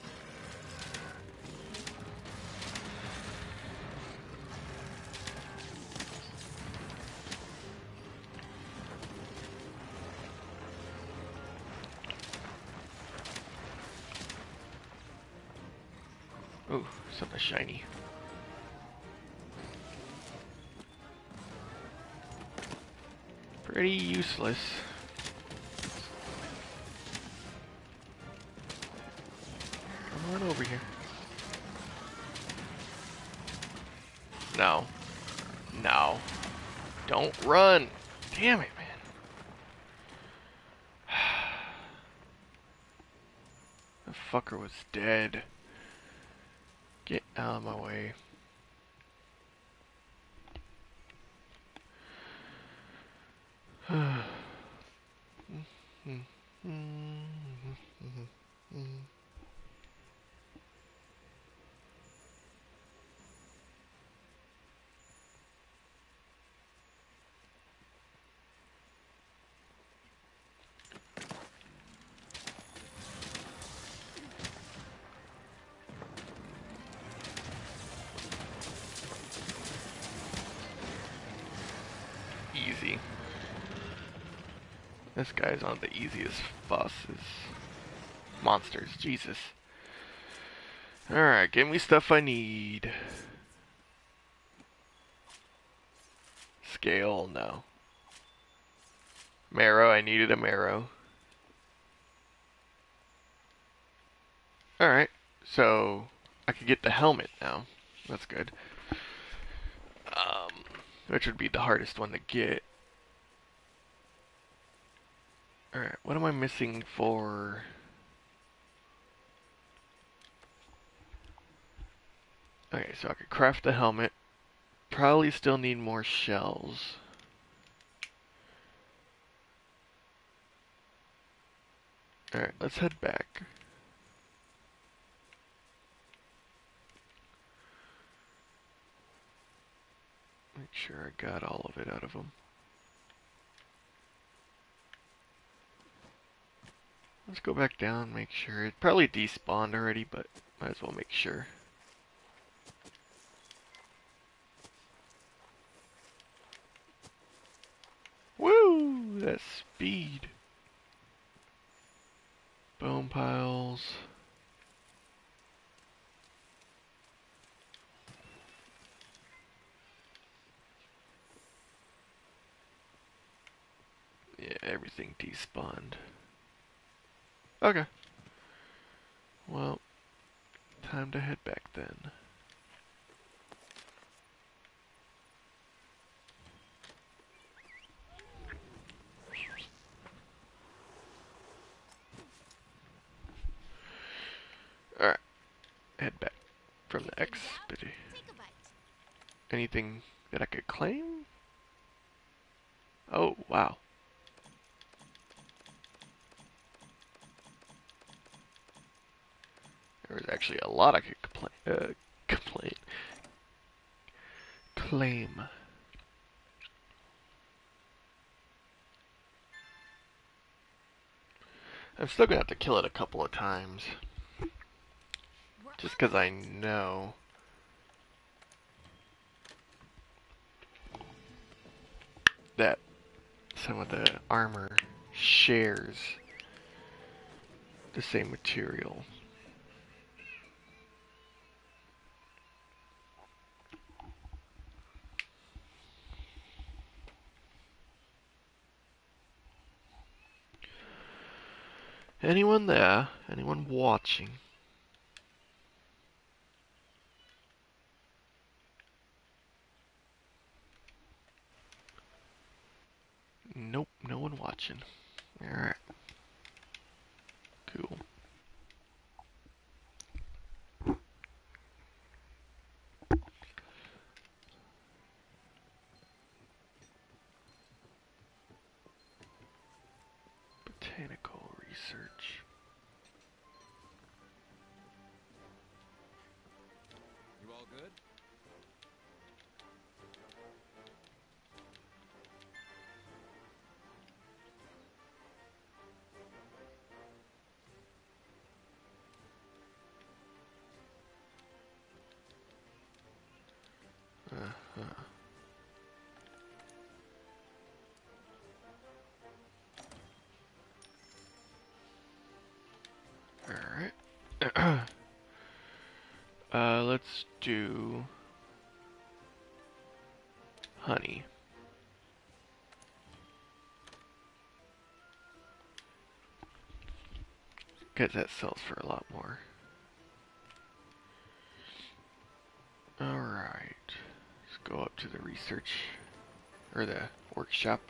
Ooh, something shiny. Pretty useless. Come on over here. No. No. Don't run! Damn it, man. The fucker was dead. Get out of my way. Easy. This guy's one of the easiest bosses. Monsters, Jesus. Alright, give me stuff I need. Scale, no. Marrow, I needed a marrow. Alright, so I could get the helmet now. That's good. Um, which would be the hardest one to get. Alright, what am I missing for... Okay, so I could craft the helmet. Probably still need more shells. Alright, let's head back. Make sure I got all of it out of them. Let's go back down, make sure. It probably despawned already, but might as well make sure. Woo! That speed. Bone piles. Yeah, everything despawned. Okay. Well, time to head back then. Alright. Head back from the expedition. Take a bite. Anything that I could claim? Oh, wow. There was actually a lot I could complain, uh, complain, claim. I'm still gonna have to kill it a couple of times. Just because I know. That some of the armor shares the same material. Anyone there? Anyone watching? Nope, no one watching. Alright. Cool. Botanical research. research. You all good? Uh-huh. Alright. uh, let's do honey. Because that sells for a lot more. Alright. Let's go up to the research, or the workshop.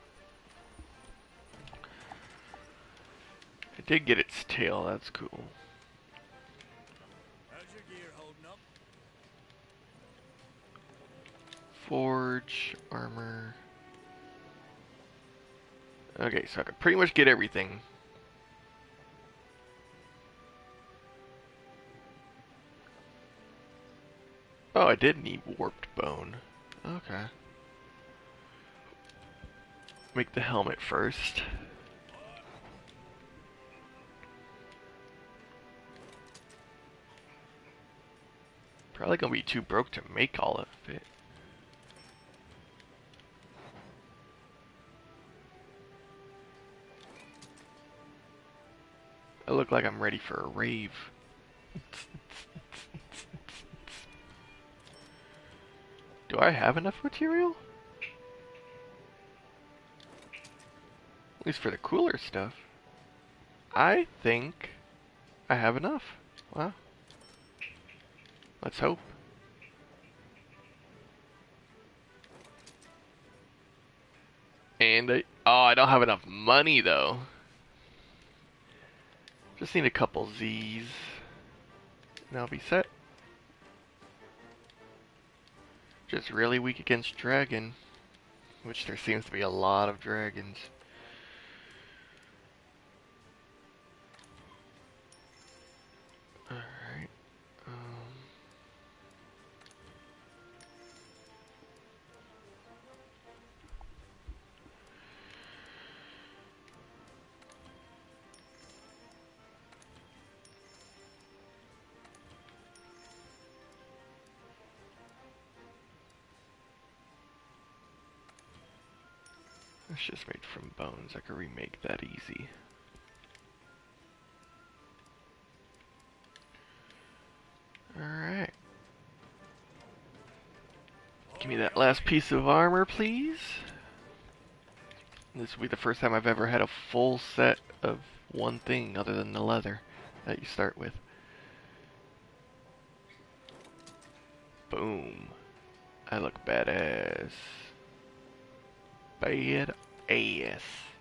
It did get its tail, that's cool. How's your gear holding up? Forge, armor. Okay, so I can pretty much get everything. Oh, I did need warped bone. Okay. Make the helmet first. Probably gonna be too broke to make all of it. I look like I'm ready for a rave. Do I have enough material? At least for the cooler stuff. I think I have enough. Wow. Let's hope. And I, oh, I don't have enough money though. Just need a couple Z's, and I'll be set. Just really weak against dragon, which there seems to be a lot of dragons. Alright. Um. It's just made from bones. I could remake that easy. Alright. Give me that last piece of armor, please. This will be the first time I've ever had a full set of one thing other than the leather that you start with. Boom. I look badass. Bad ass.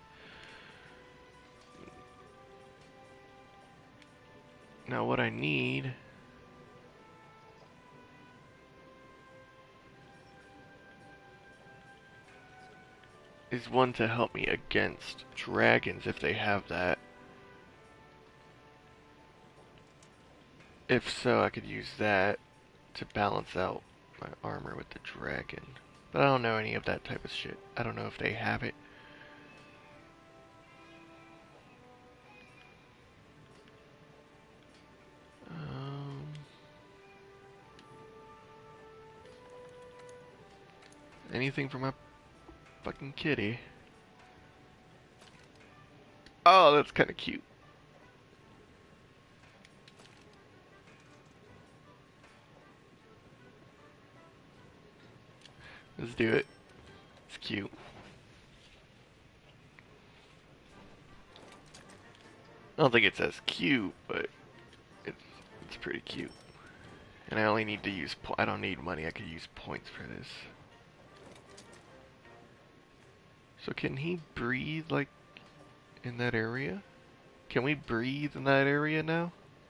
Now what I need is one to help me against dragons if they have that. If so, I could use that to balance out my armor with the dragon. But I don't know any of that type of shit. I don't know if they have it. Um, anything for my fucking kitty? Oh, that's kind of cute. Let's do it. It's cute. I don't think it's as cute, but it's it's pretty cute. And I only need to use po- I don't need money. I could use points for this. So can he breathe like in that area? Can we breathe in that area now?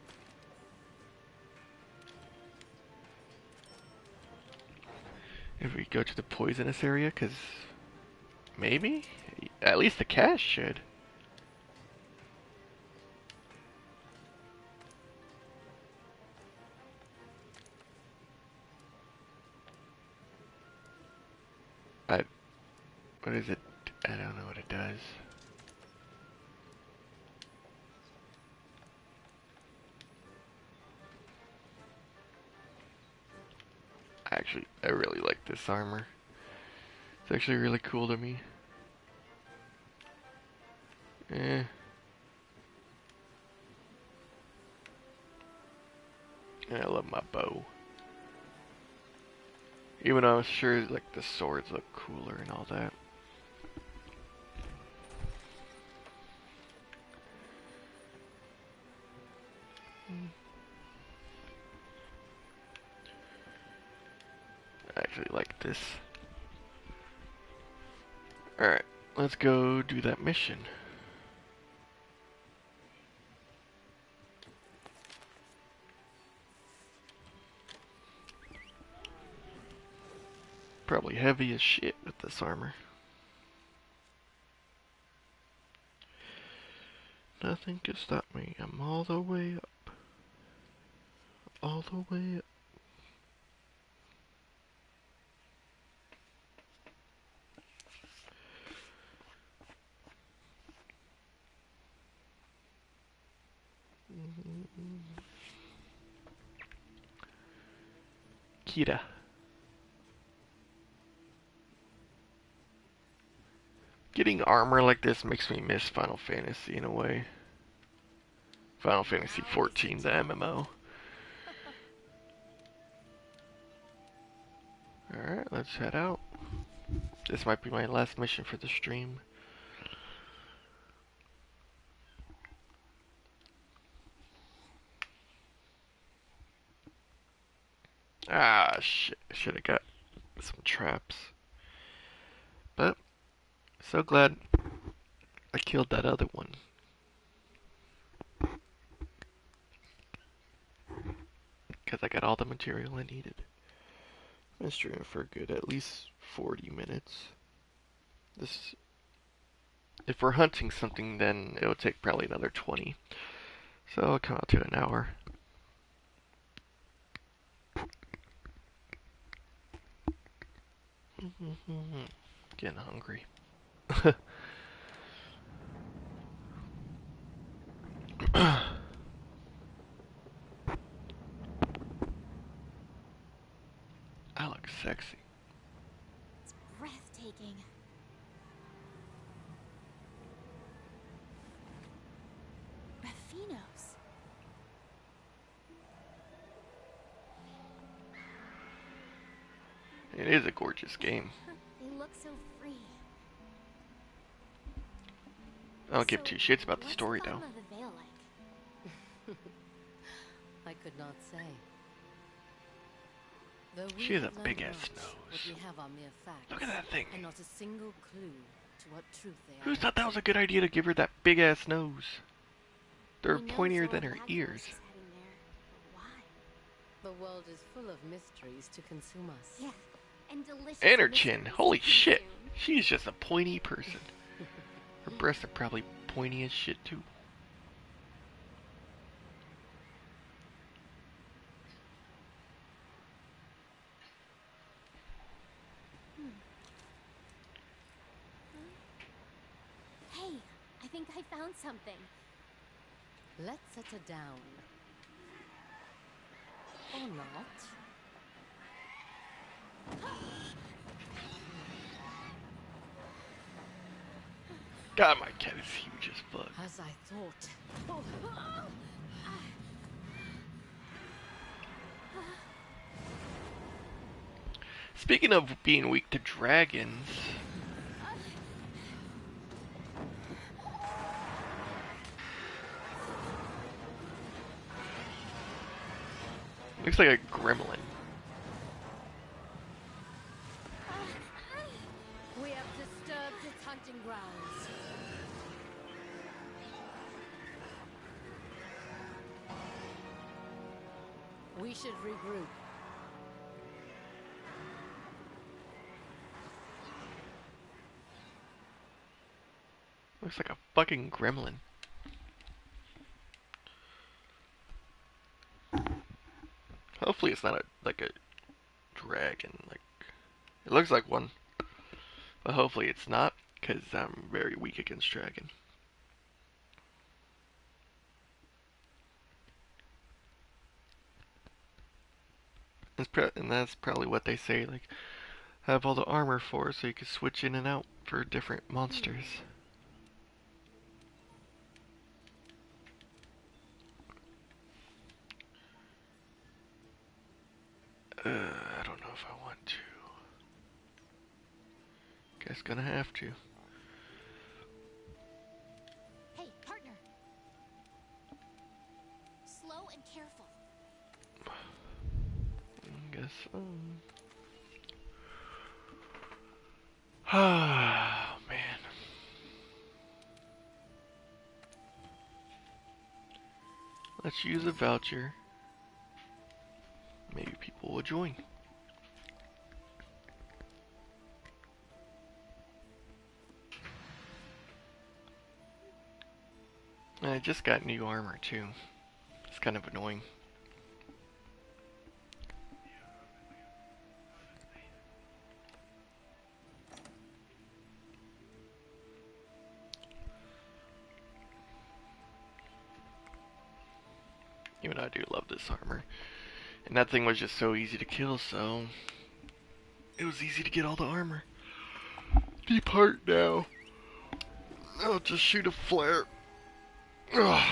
If we go to the poisonous area, because maybe? At least the cash should. What is it? I don't know what it does. Actually, I really like this armor. It's actually really cool to me. Eh. I love my bow. Even though I'm sure like the swords look cooler and all that. I actually like this. Alright, let's go do that mission. Probably heavy as shit with this armor. Nothing can stop me. I'm all the way up. All the way up. Kira. Getting armor like this makes me miss Final Fantasy in a way. Final Fantasy fourteen, the M M O. Alright, let's head out. This might be my last mission for the stream. Ah, shit. I should have got some traps. But, so glad I killed that other one. Because I got all the material I needed. I've been streaming for a good at least forty minutes. This, if we're hunting something, then it'll take probably another twenty. So it'll come out to an hour. Getting hungry. I look sexy. It's breathtaking. Raffinos. It is a gorgeous game. They look so free. I don't give So, two shits about the what's story bottom though. of the veil like? I could not say. Though we She has a have learned big-ass much, nose. what we have are mere facts, Look at that thing. and not a single clue to what truth they Who are. thought that was a good idea to give her that big ass nose? They're We know pointier Zora than her Blackforest ears. is heading there, but why? The world is full of mysteries to consume us. Yeah, and delicious. And her chin. mysteries Holy to shit. consume. She's just a pointy person. Her breasts are probably pointy as shit too. Hey, I think I found something. Let's set her down. Or not. God, my cat is huge as fuck. As I thought. Speaking of being weak to dragons, looks like a gremlin. We have disturbed its hunting grounds. We should regroup. Looks like a fucking gremlin. Hopefully it's not a like a dragon. Like it looks like one. But hopefully it's not, because I'm very weak against dragon. That's and that's probably what they say, like, have all the armor for so you can switch in and out for different monsters. Uh, I don't know if I want to. Guess gonna have to. Hey, partner. Slow and careful. I guess so. Ah, man. Let's use a voucher. Maybe people will join. I just got new armor too. It's kind of annoying. Even though I do love this armor. And that thing was just so easy to kill, so it was easy to get all the armor. Depart now. I'll just shoot a flare. Ugh.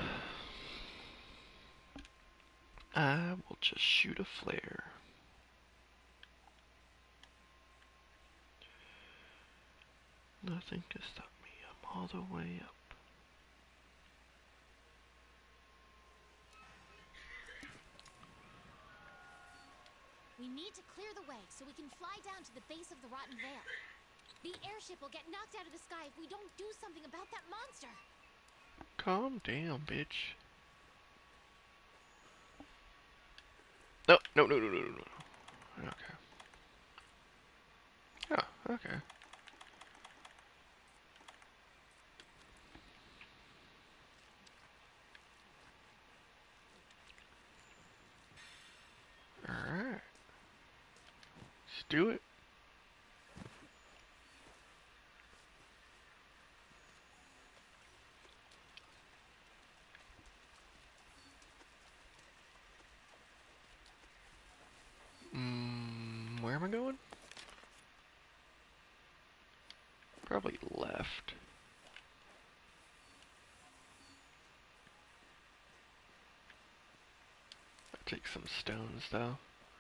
I will just shoot a flare. Nothing can stop me. I'm all the way up. We need to clear the way so we can fly down to the base of the Rotten Vale. The airship will get knocked out of the sky if we don't do something about that monster. Calm down, bitch. No, no, no, no, no, no, no. Okay. Oh, okay. Alright. Let's do it. Mm, where am I going? Probably left. I'll take some stones though.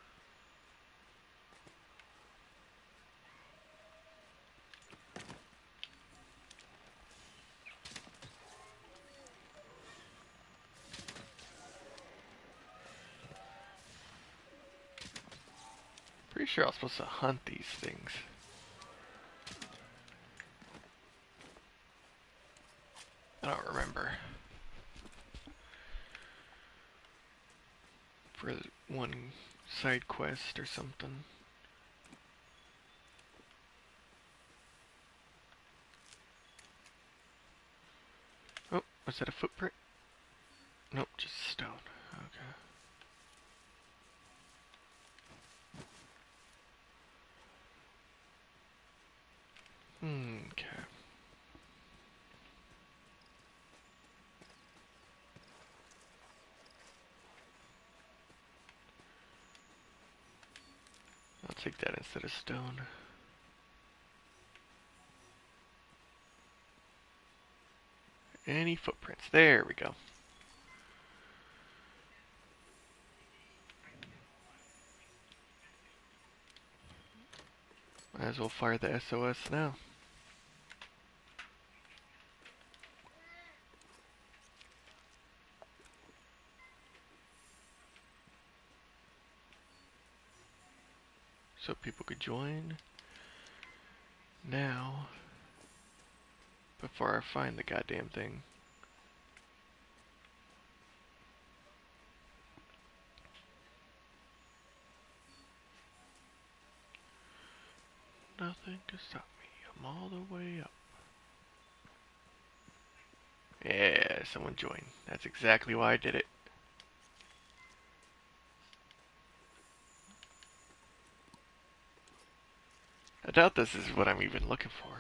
Pretty sure I was supposed to hunt these things. I don't remember. For one side quest or something. Oh, was that a footprint? Nope, just stone. Okay. Hmm, okay. I'll take that instead of stone. Any footprints? There we go. Might as well fire the S O S now. So people could join now before I find the goddamn thing. Nothing can stop me. I'm all the way up. Yeah, someone joined. That's exactly why I did it. I doubt this is what I'm even looking for.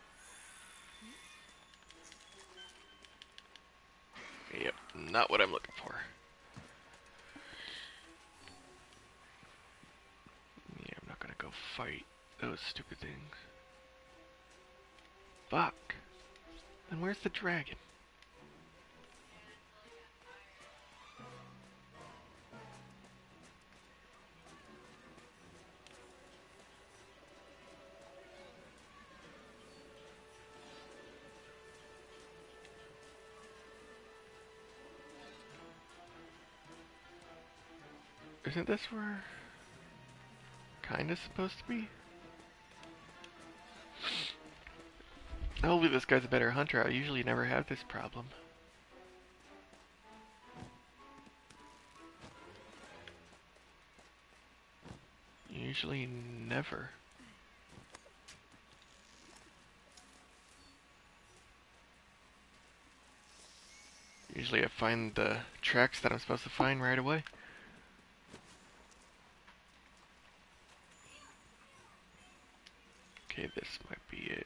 Yep, not what I'm looking for. Yeah, I'm not gonna go fight those stupid things. Fuck. Then where's the dragon? Isn't this where kinda supposed to be? Hopefully this guy's a better hunter. I usually never have this problem. Usually never. Usually I find the tracks that I'm supposed to find right away. Okay, this might be it.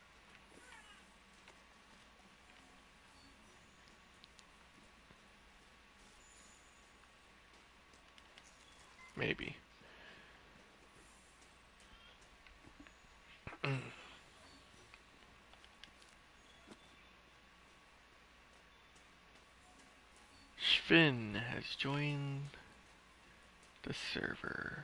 Maybe. Finn has joined the server.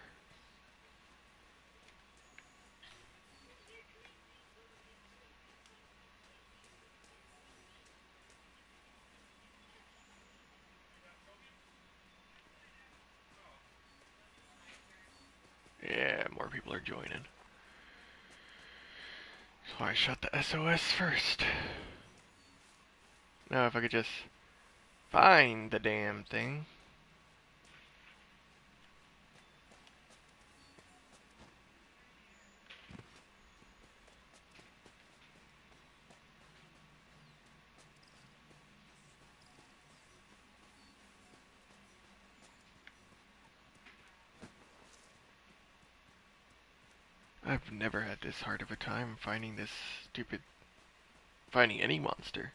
Yeah, more people are joining. So I shot the S O S first. Now if I could just find the damn thing. I've never had this hard of a time finding this stupid... finding any monster.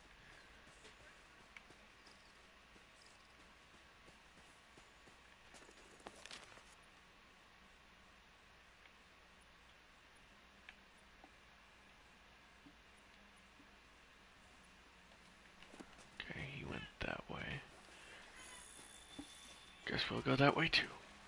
Okay, he went that way. Guess we'll go that way too.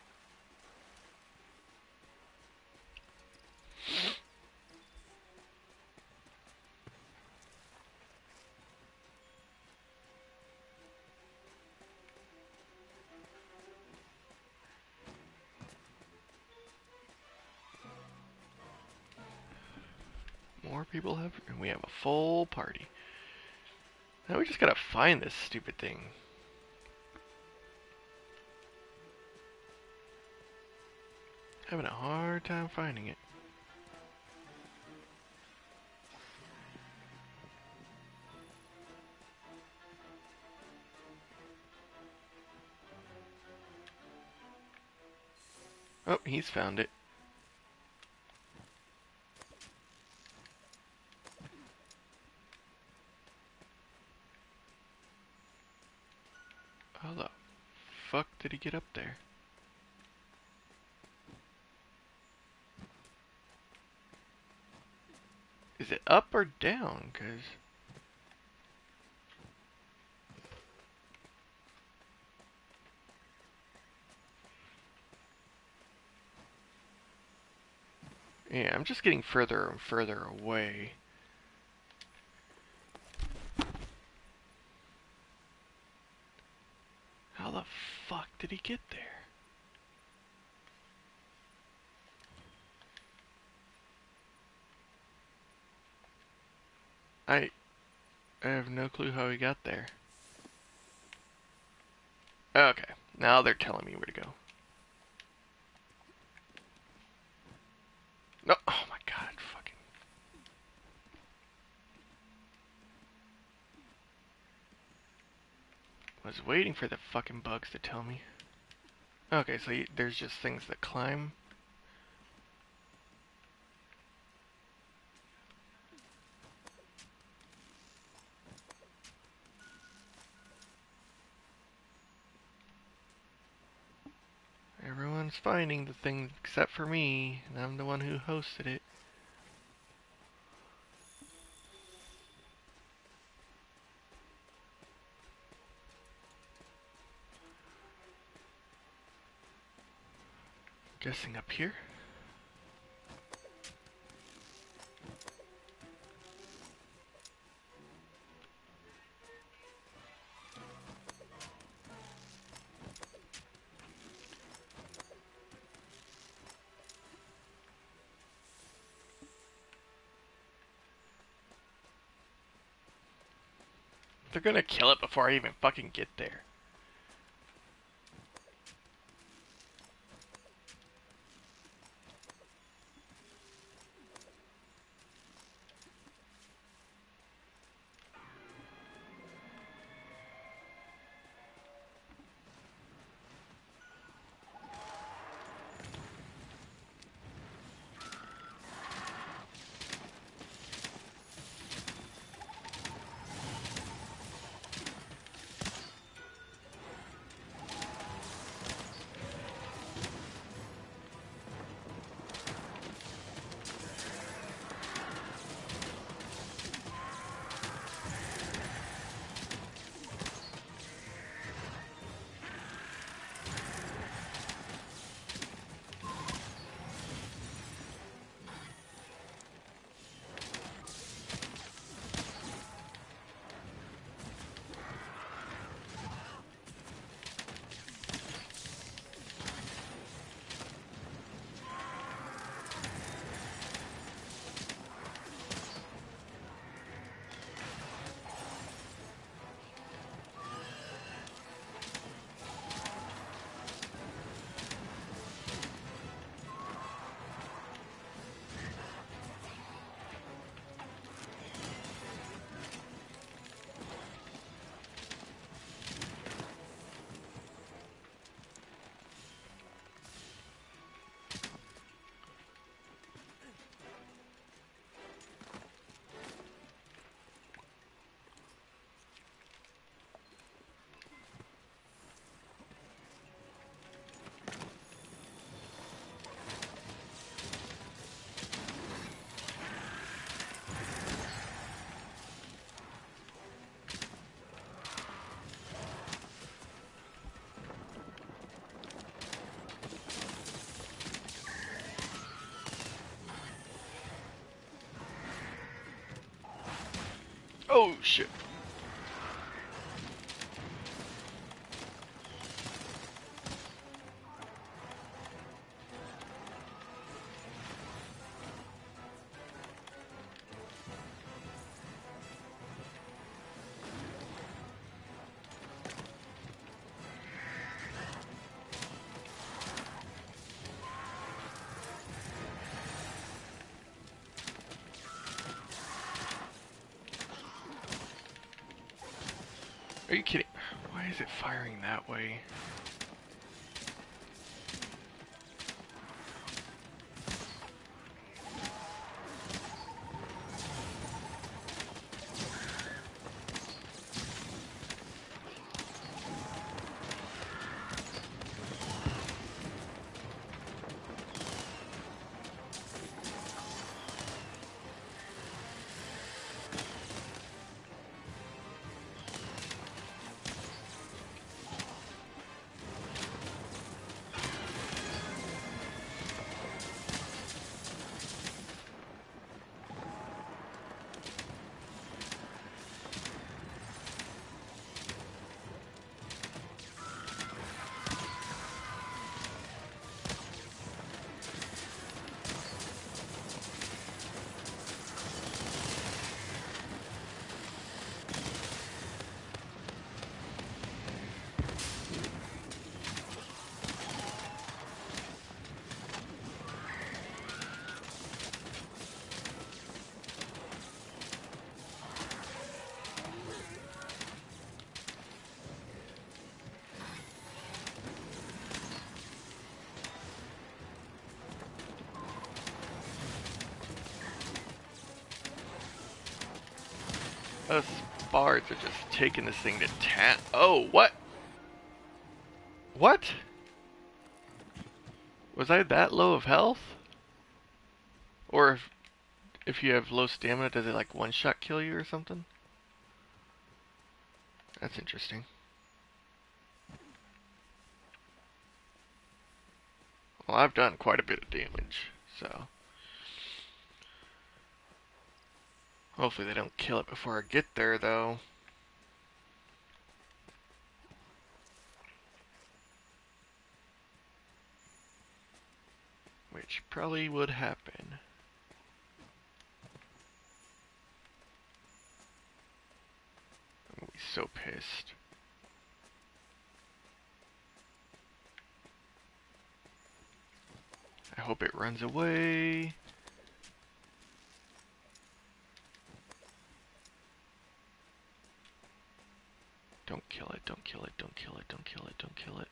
More people have, and we have a full party. Now we just gotta find this stupid thing. Having a hard time finding it. Oh, he's found it. How the fuck did he get up there? Is it up or down? Cause yeah, I'm just getting further and further away. How the fuck did he get there? I I have no clue how he got there. Okay, now they're telling me where to go. No, oh my god, fucking. Was waiting for the fucking bugs to tell me. Okay, so you, there's just things that climb. Everyone's finding the thing except for me, and I'm the one who hosted it. Guessing up here? They're gonna kill it before I even fucking get there. Oh shit. Are you kidding? Why is it firing that way? Those bards are just taking this thing to town. Oh, what? What? Was I that low of health? Or if, if you have low stamina, does it like one shot kill you or something? That's interesting. Well, I've done quite a bit of damage, so hopefully they don't kill it before I get there, though. Which probably would happen. I'm gonna be so pissed. I hope it runs away. Don't kill it, don't kill it, don't kill it, don't kill it, don't kill it.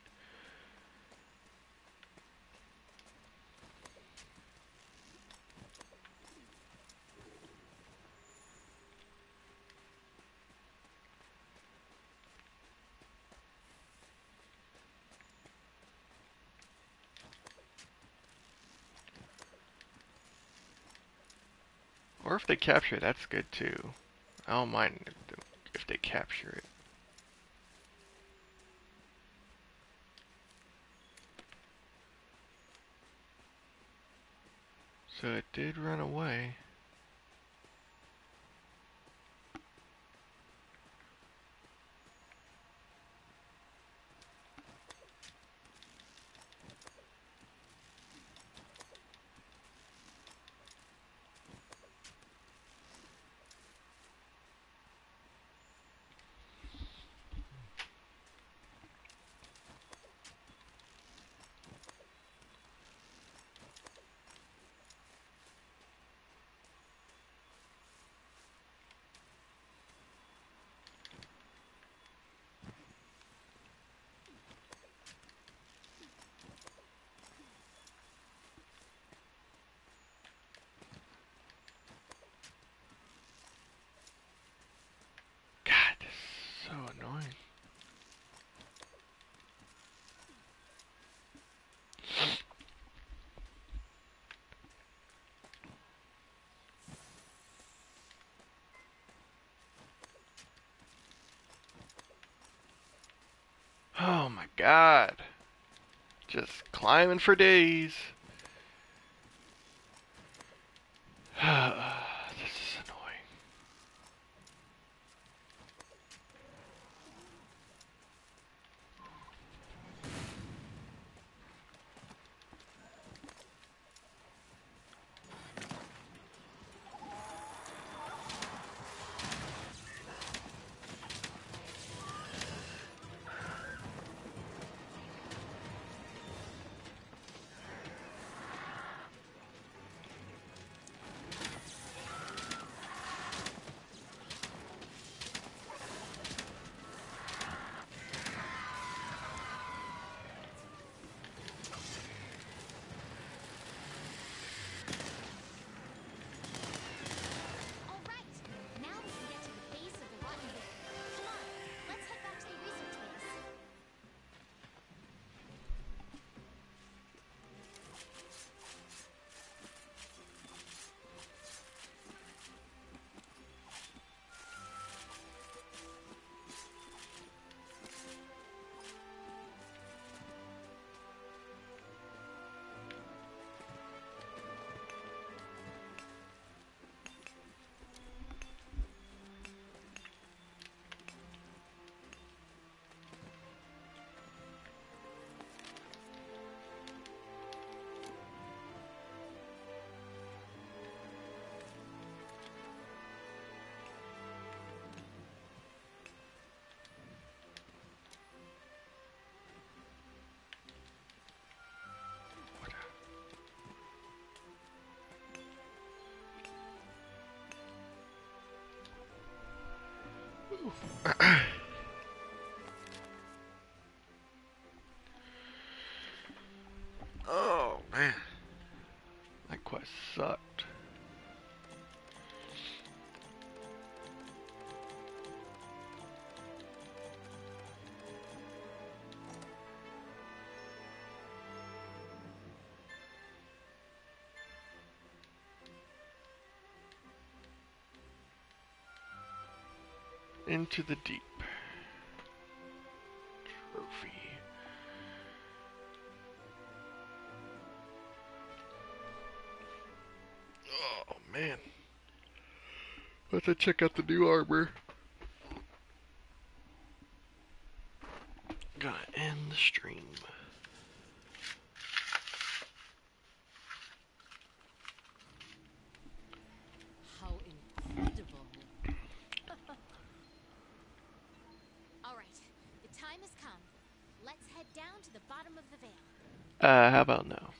Or if they capture it, that's good too. I don't mind if they capture it. So it did run away. God, this is so annoying. Oh my God. Just climbing for days. This is annoying. Alright, now we can get to the base of the rotten veil. Come on, let's head back to the research base. Oh man, that quest sucked. Into the deep. Trophy. Oh man. Let's check out the new armor. Gonna end the stream. How incredible. Alright, the time has come. Let's head down to the bottom of the veil. Uh, how about now?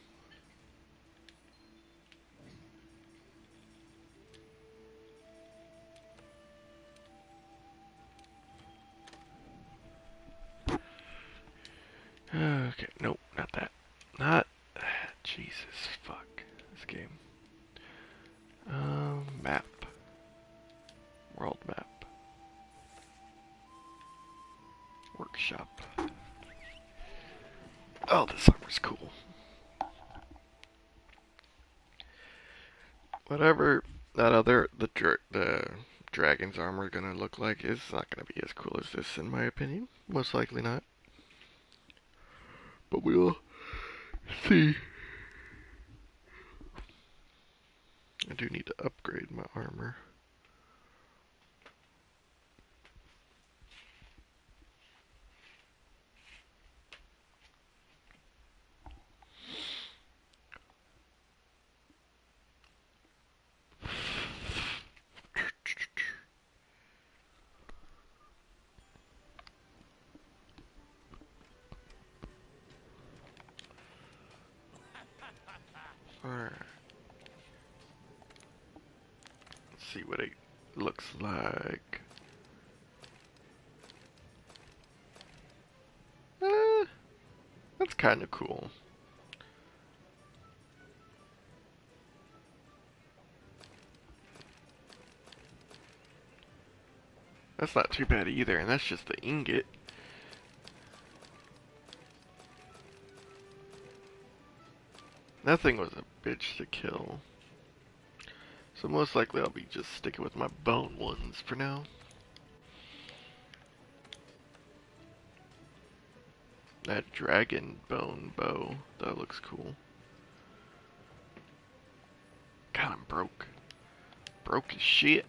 Okay, nope, not that. Not Jesus, fuck this game. Um, map, world map, workshop. Oh, this armor's cool. Whatever that other the dra the dragon's armor gonna look like is not gonna be as cool as this, in my opinion. Most likely not. But we'll see. I do need to upgrade my armor. Alright. Let's see what it looks like. Eh, that's kind of cool. That's not too bad either, and that's just the ingot. That thing was a bitch to kill. So most likely I'll be just sticking with my bone ones for now. That dragon bone bow, that looks cool. God, I'm broke. Broke as shit.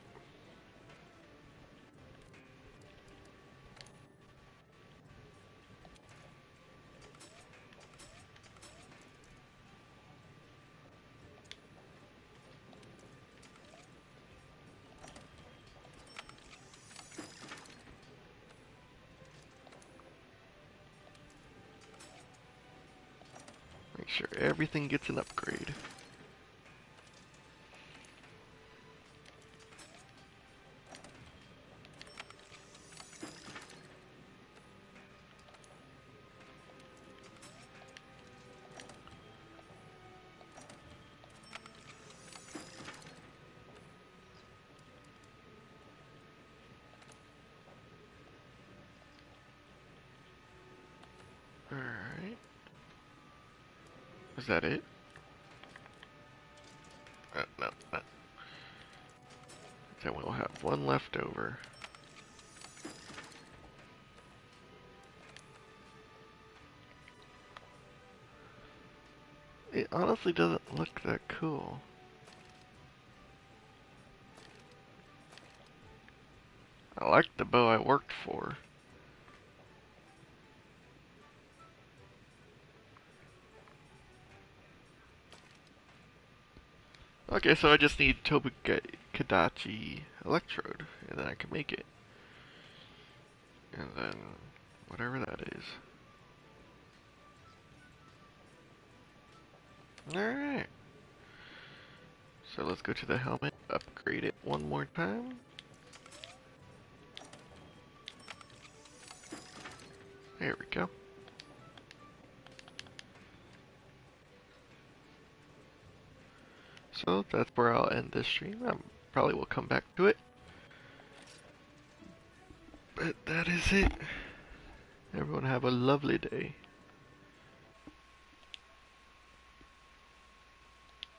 Make sure everything gets an upgrade. Alright. Is that it? Uh, no, no. Then we'll have one left over. It honestly doesn't look that cool. I like the bow I worked for. Okay, so I just need Tobukadachi electrode, and then I can make it. And then, whatever that is. Alright. So let's go to the helmet, upgrade it one more time. There we go. So that's where I'll end this stream. I probably will come back to it. But that is it. Everyone have a lovely day.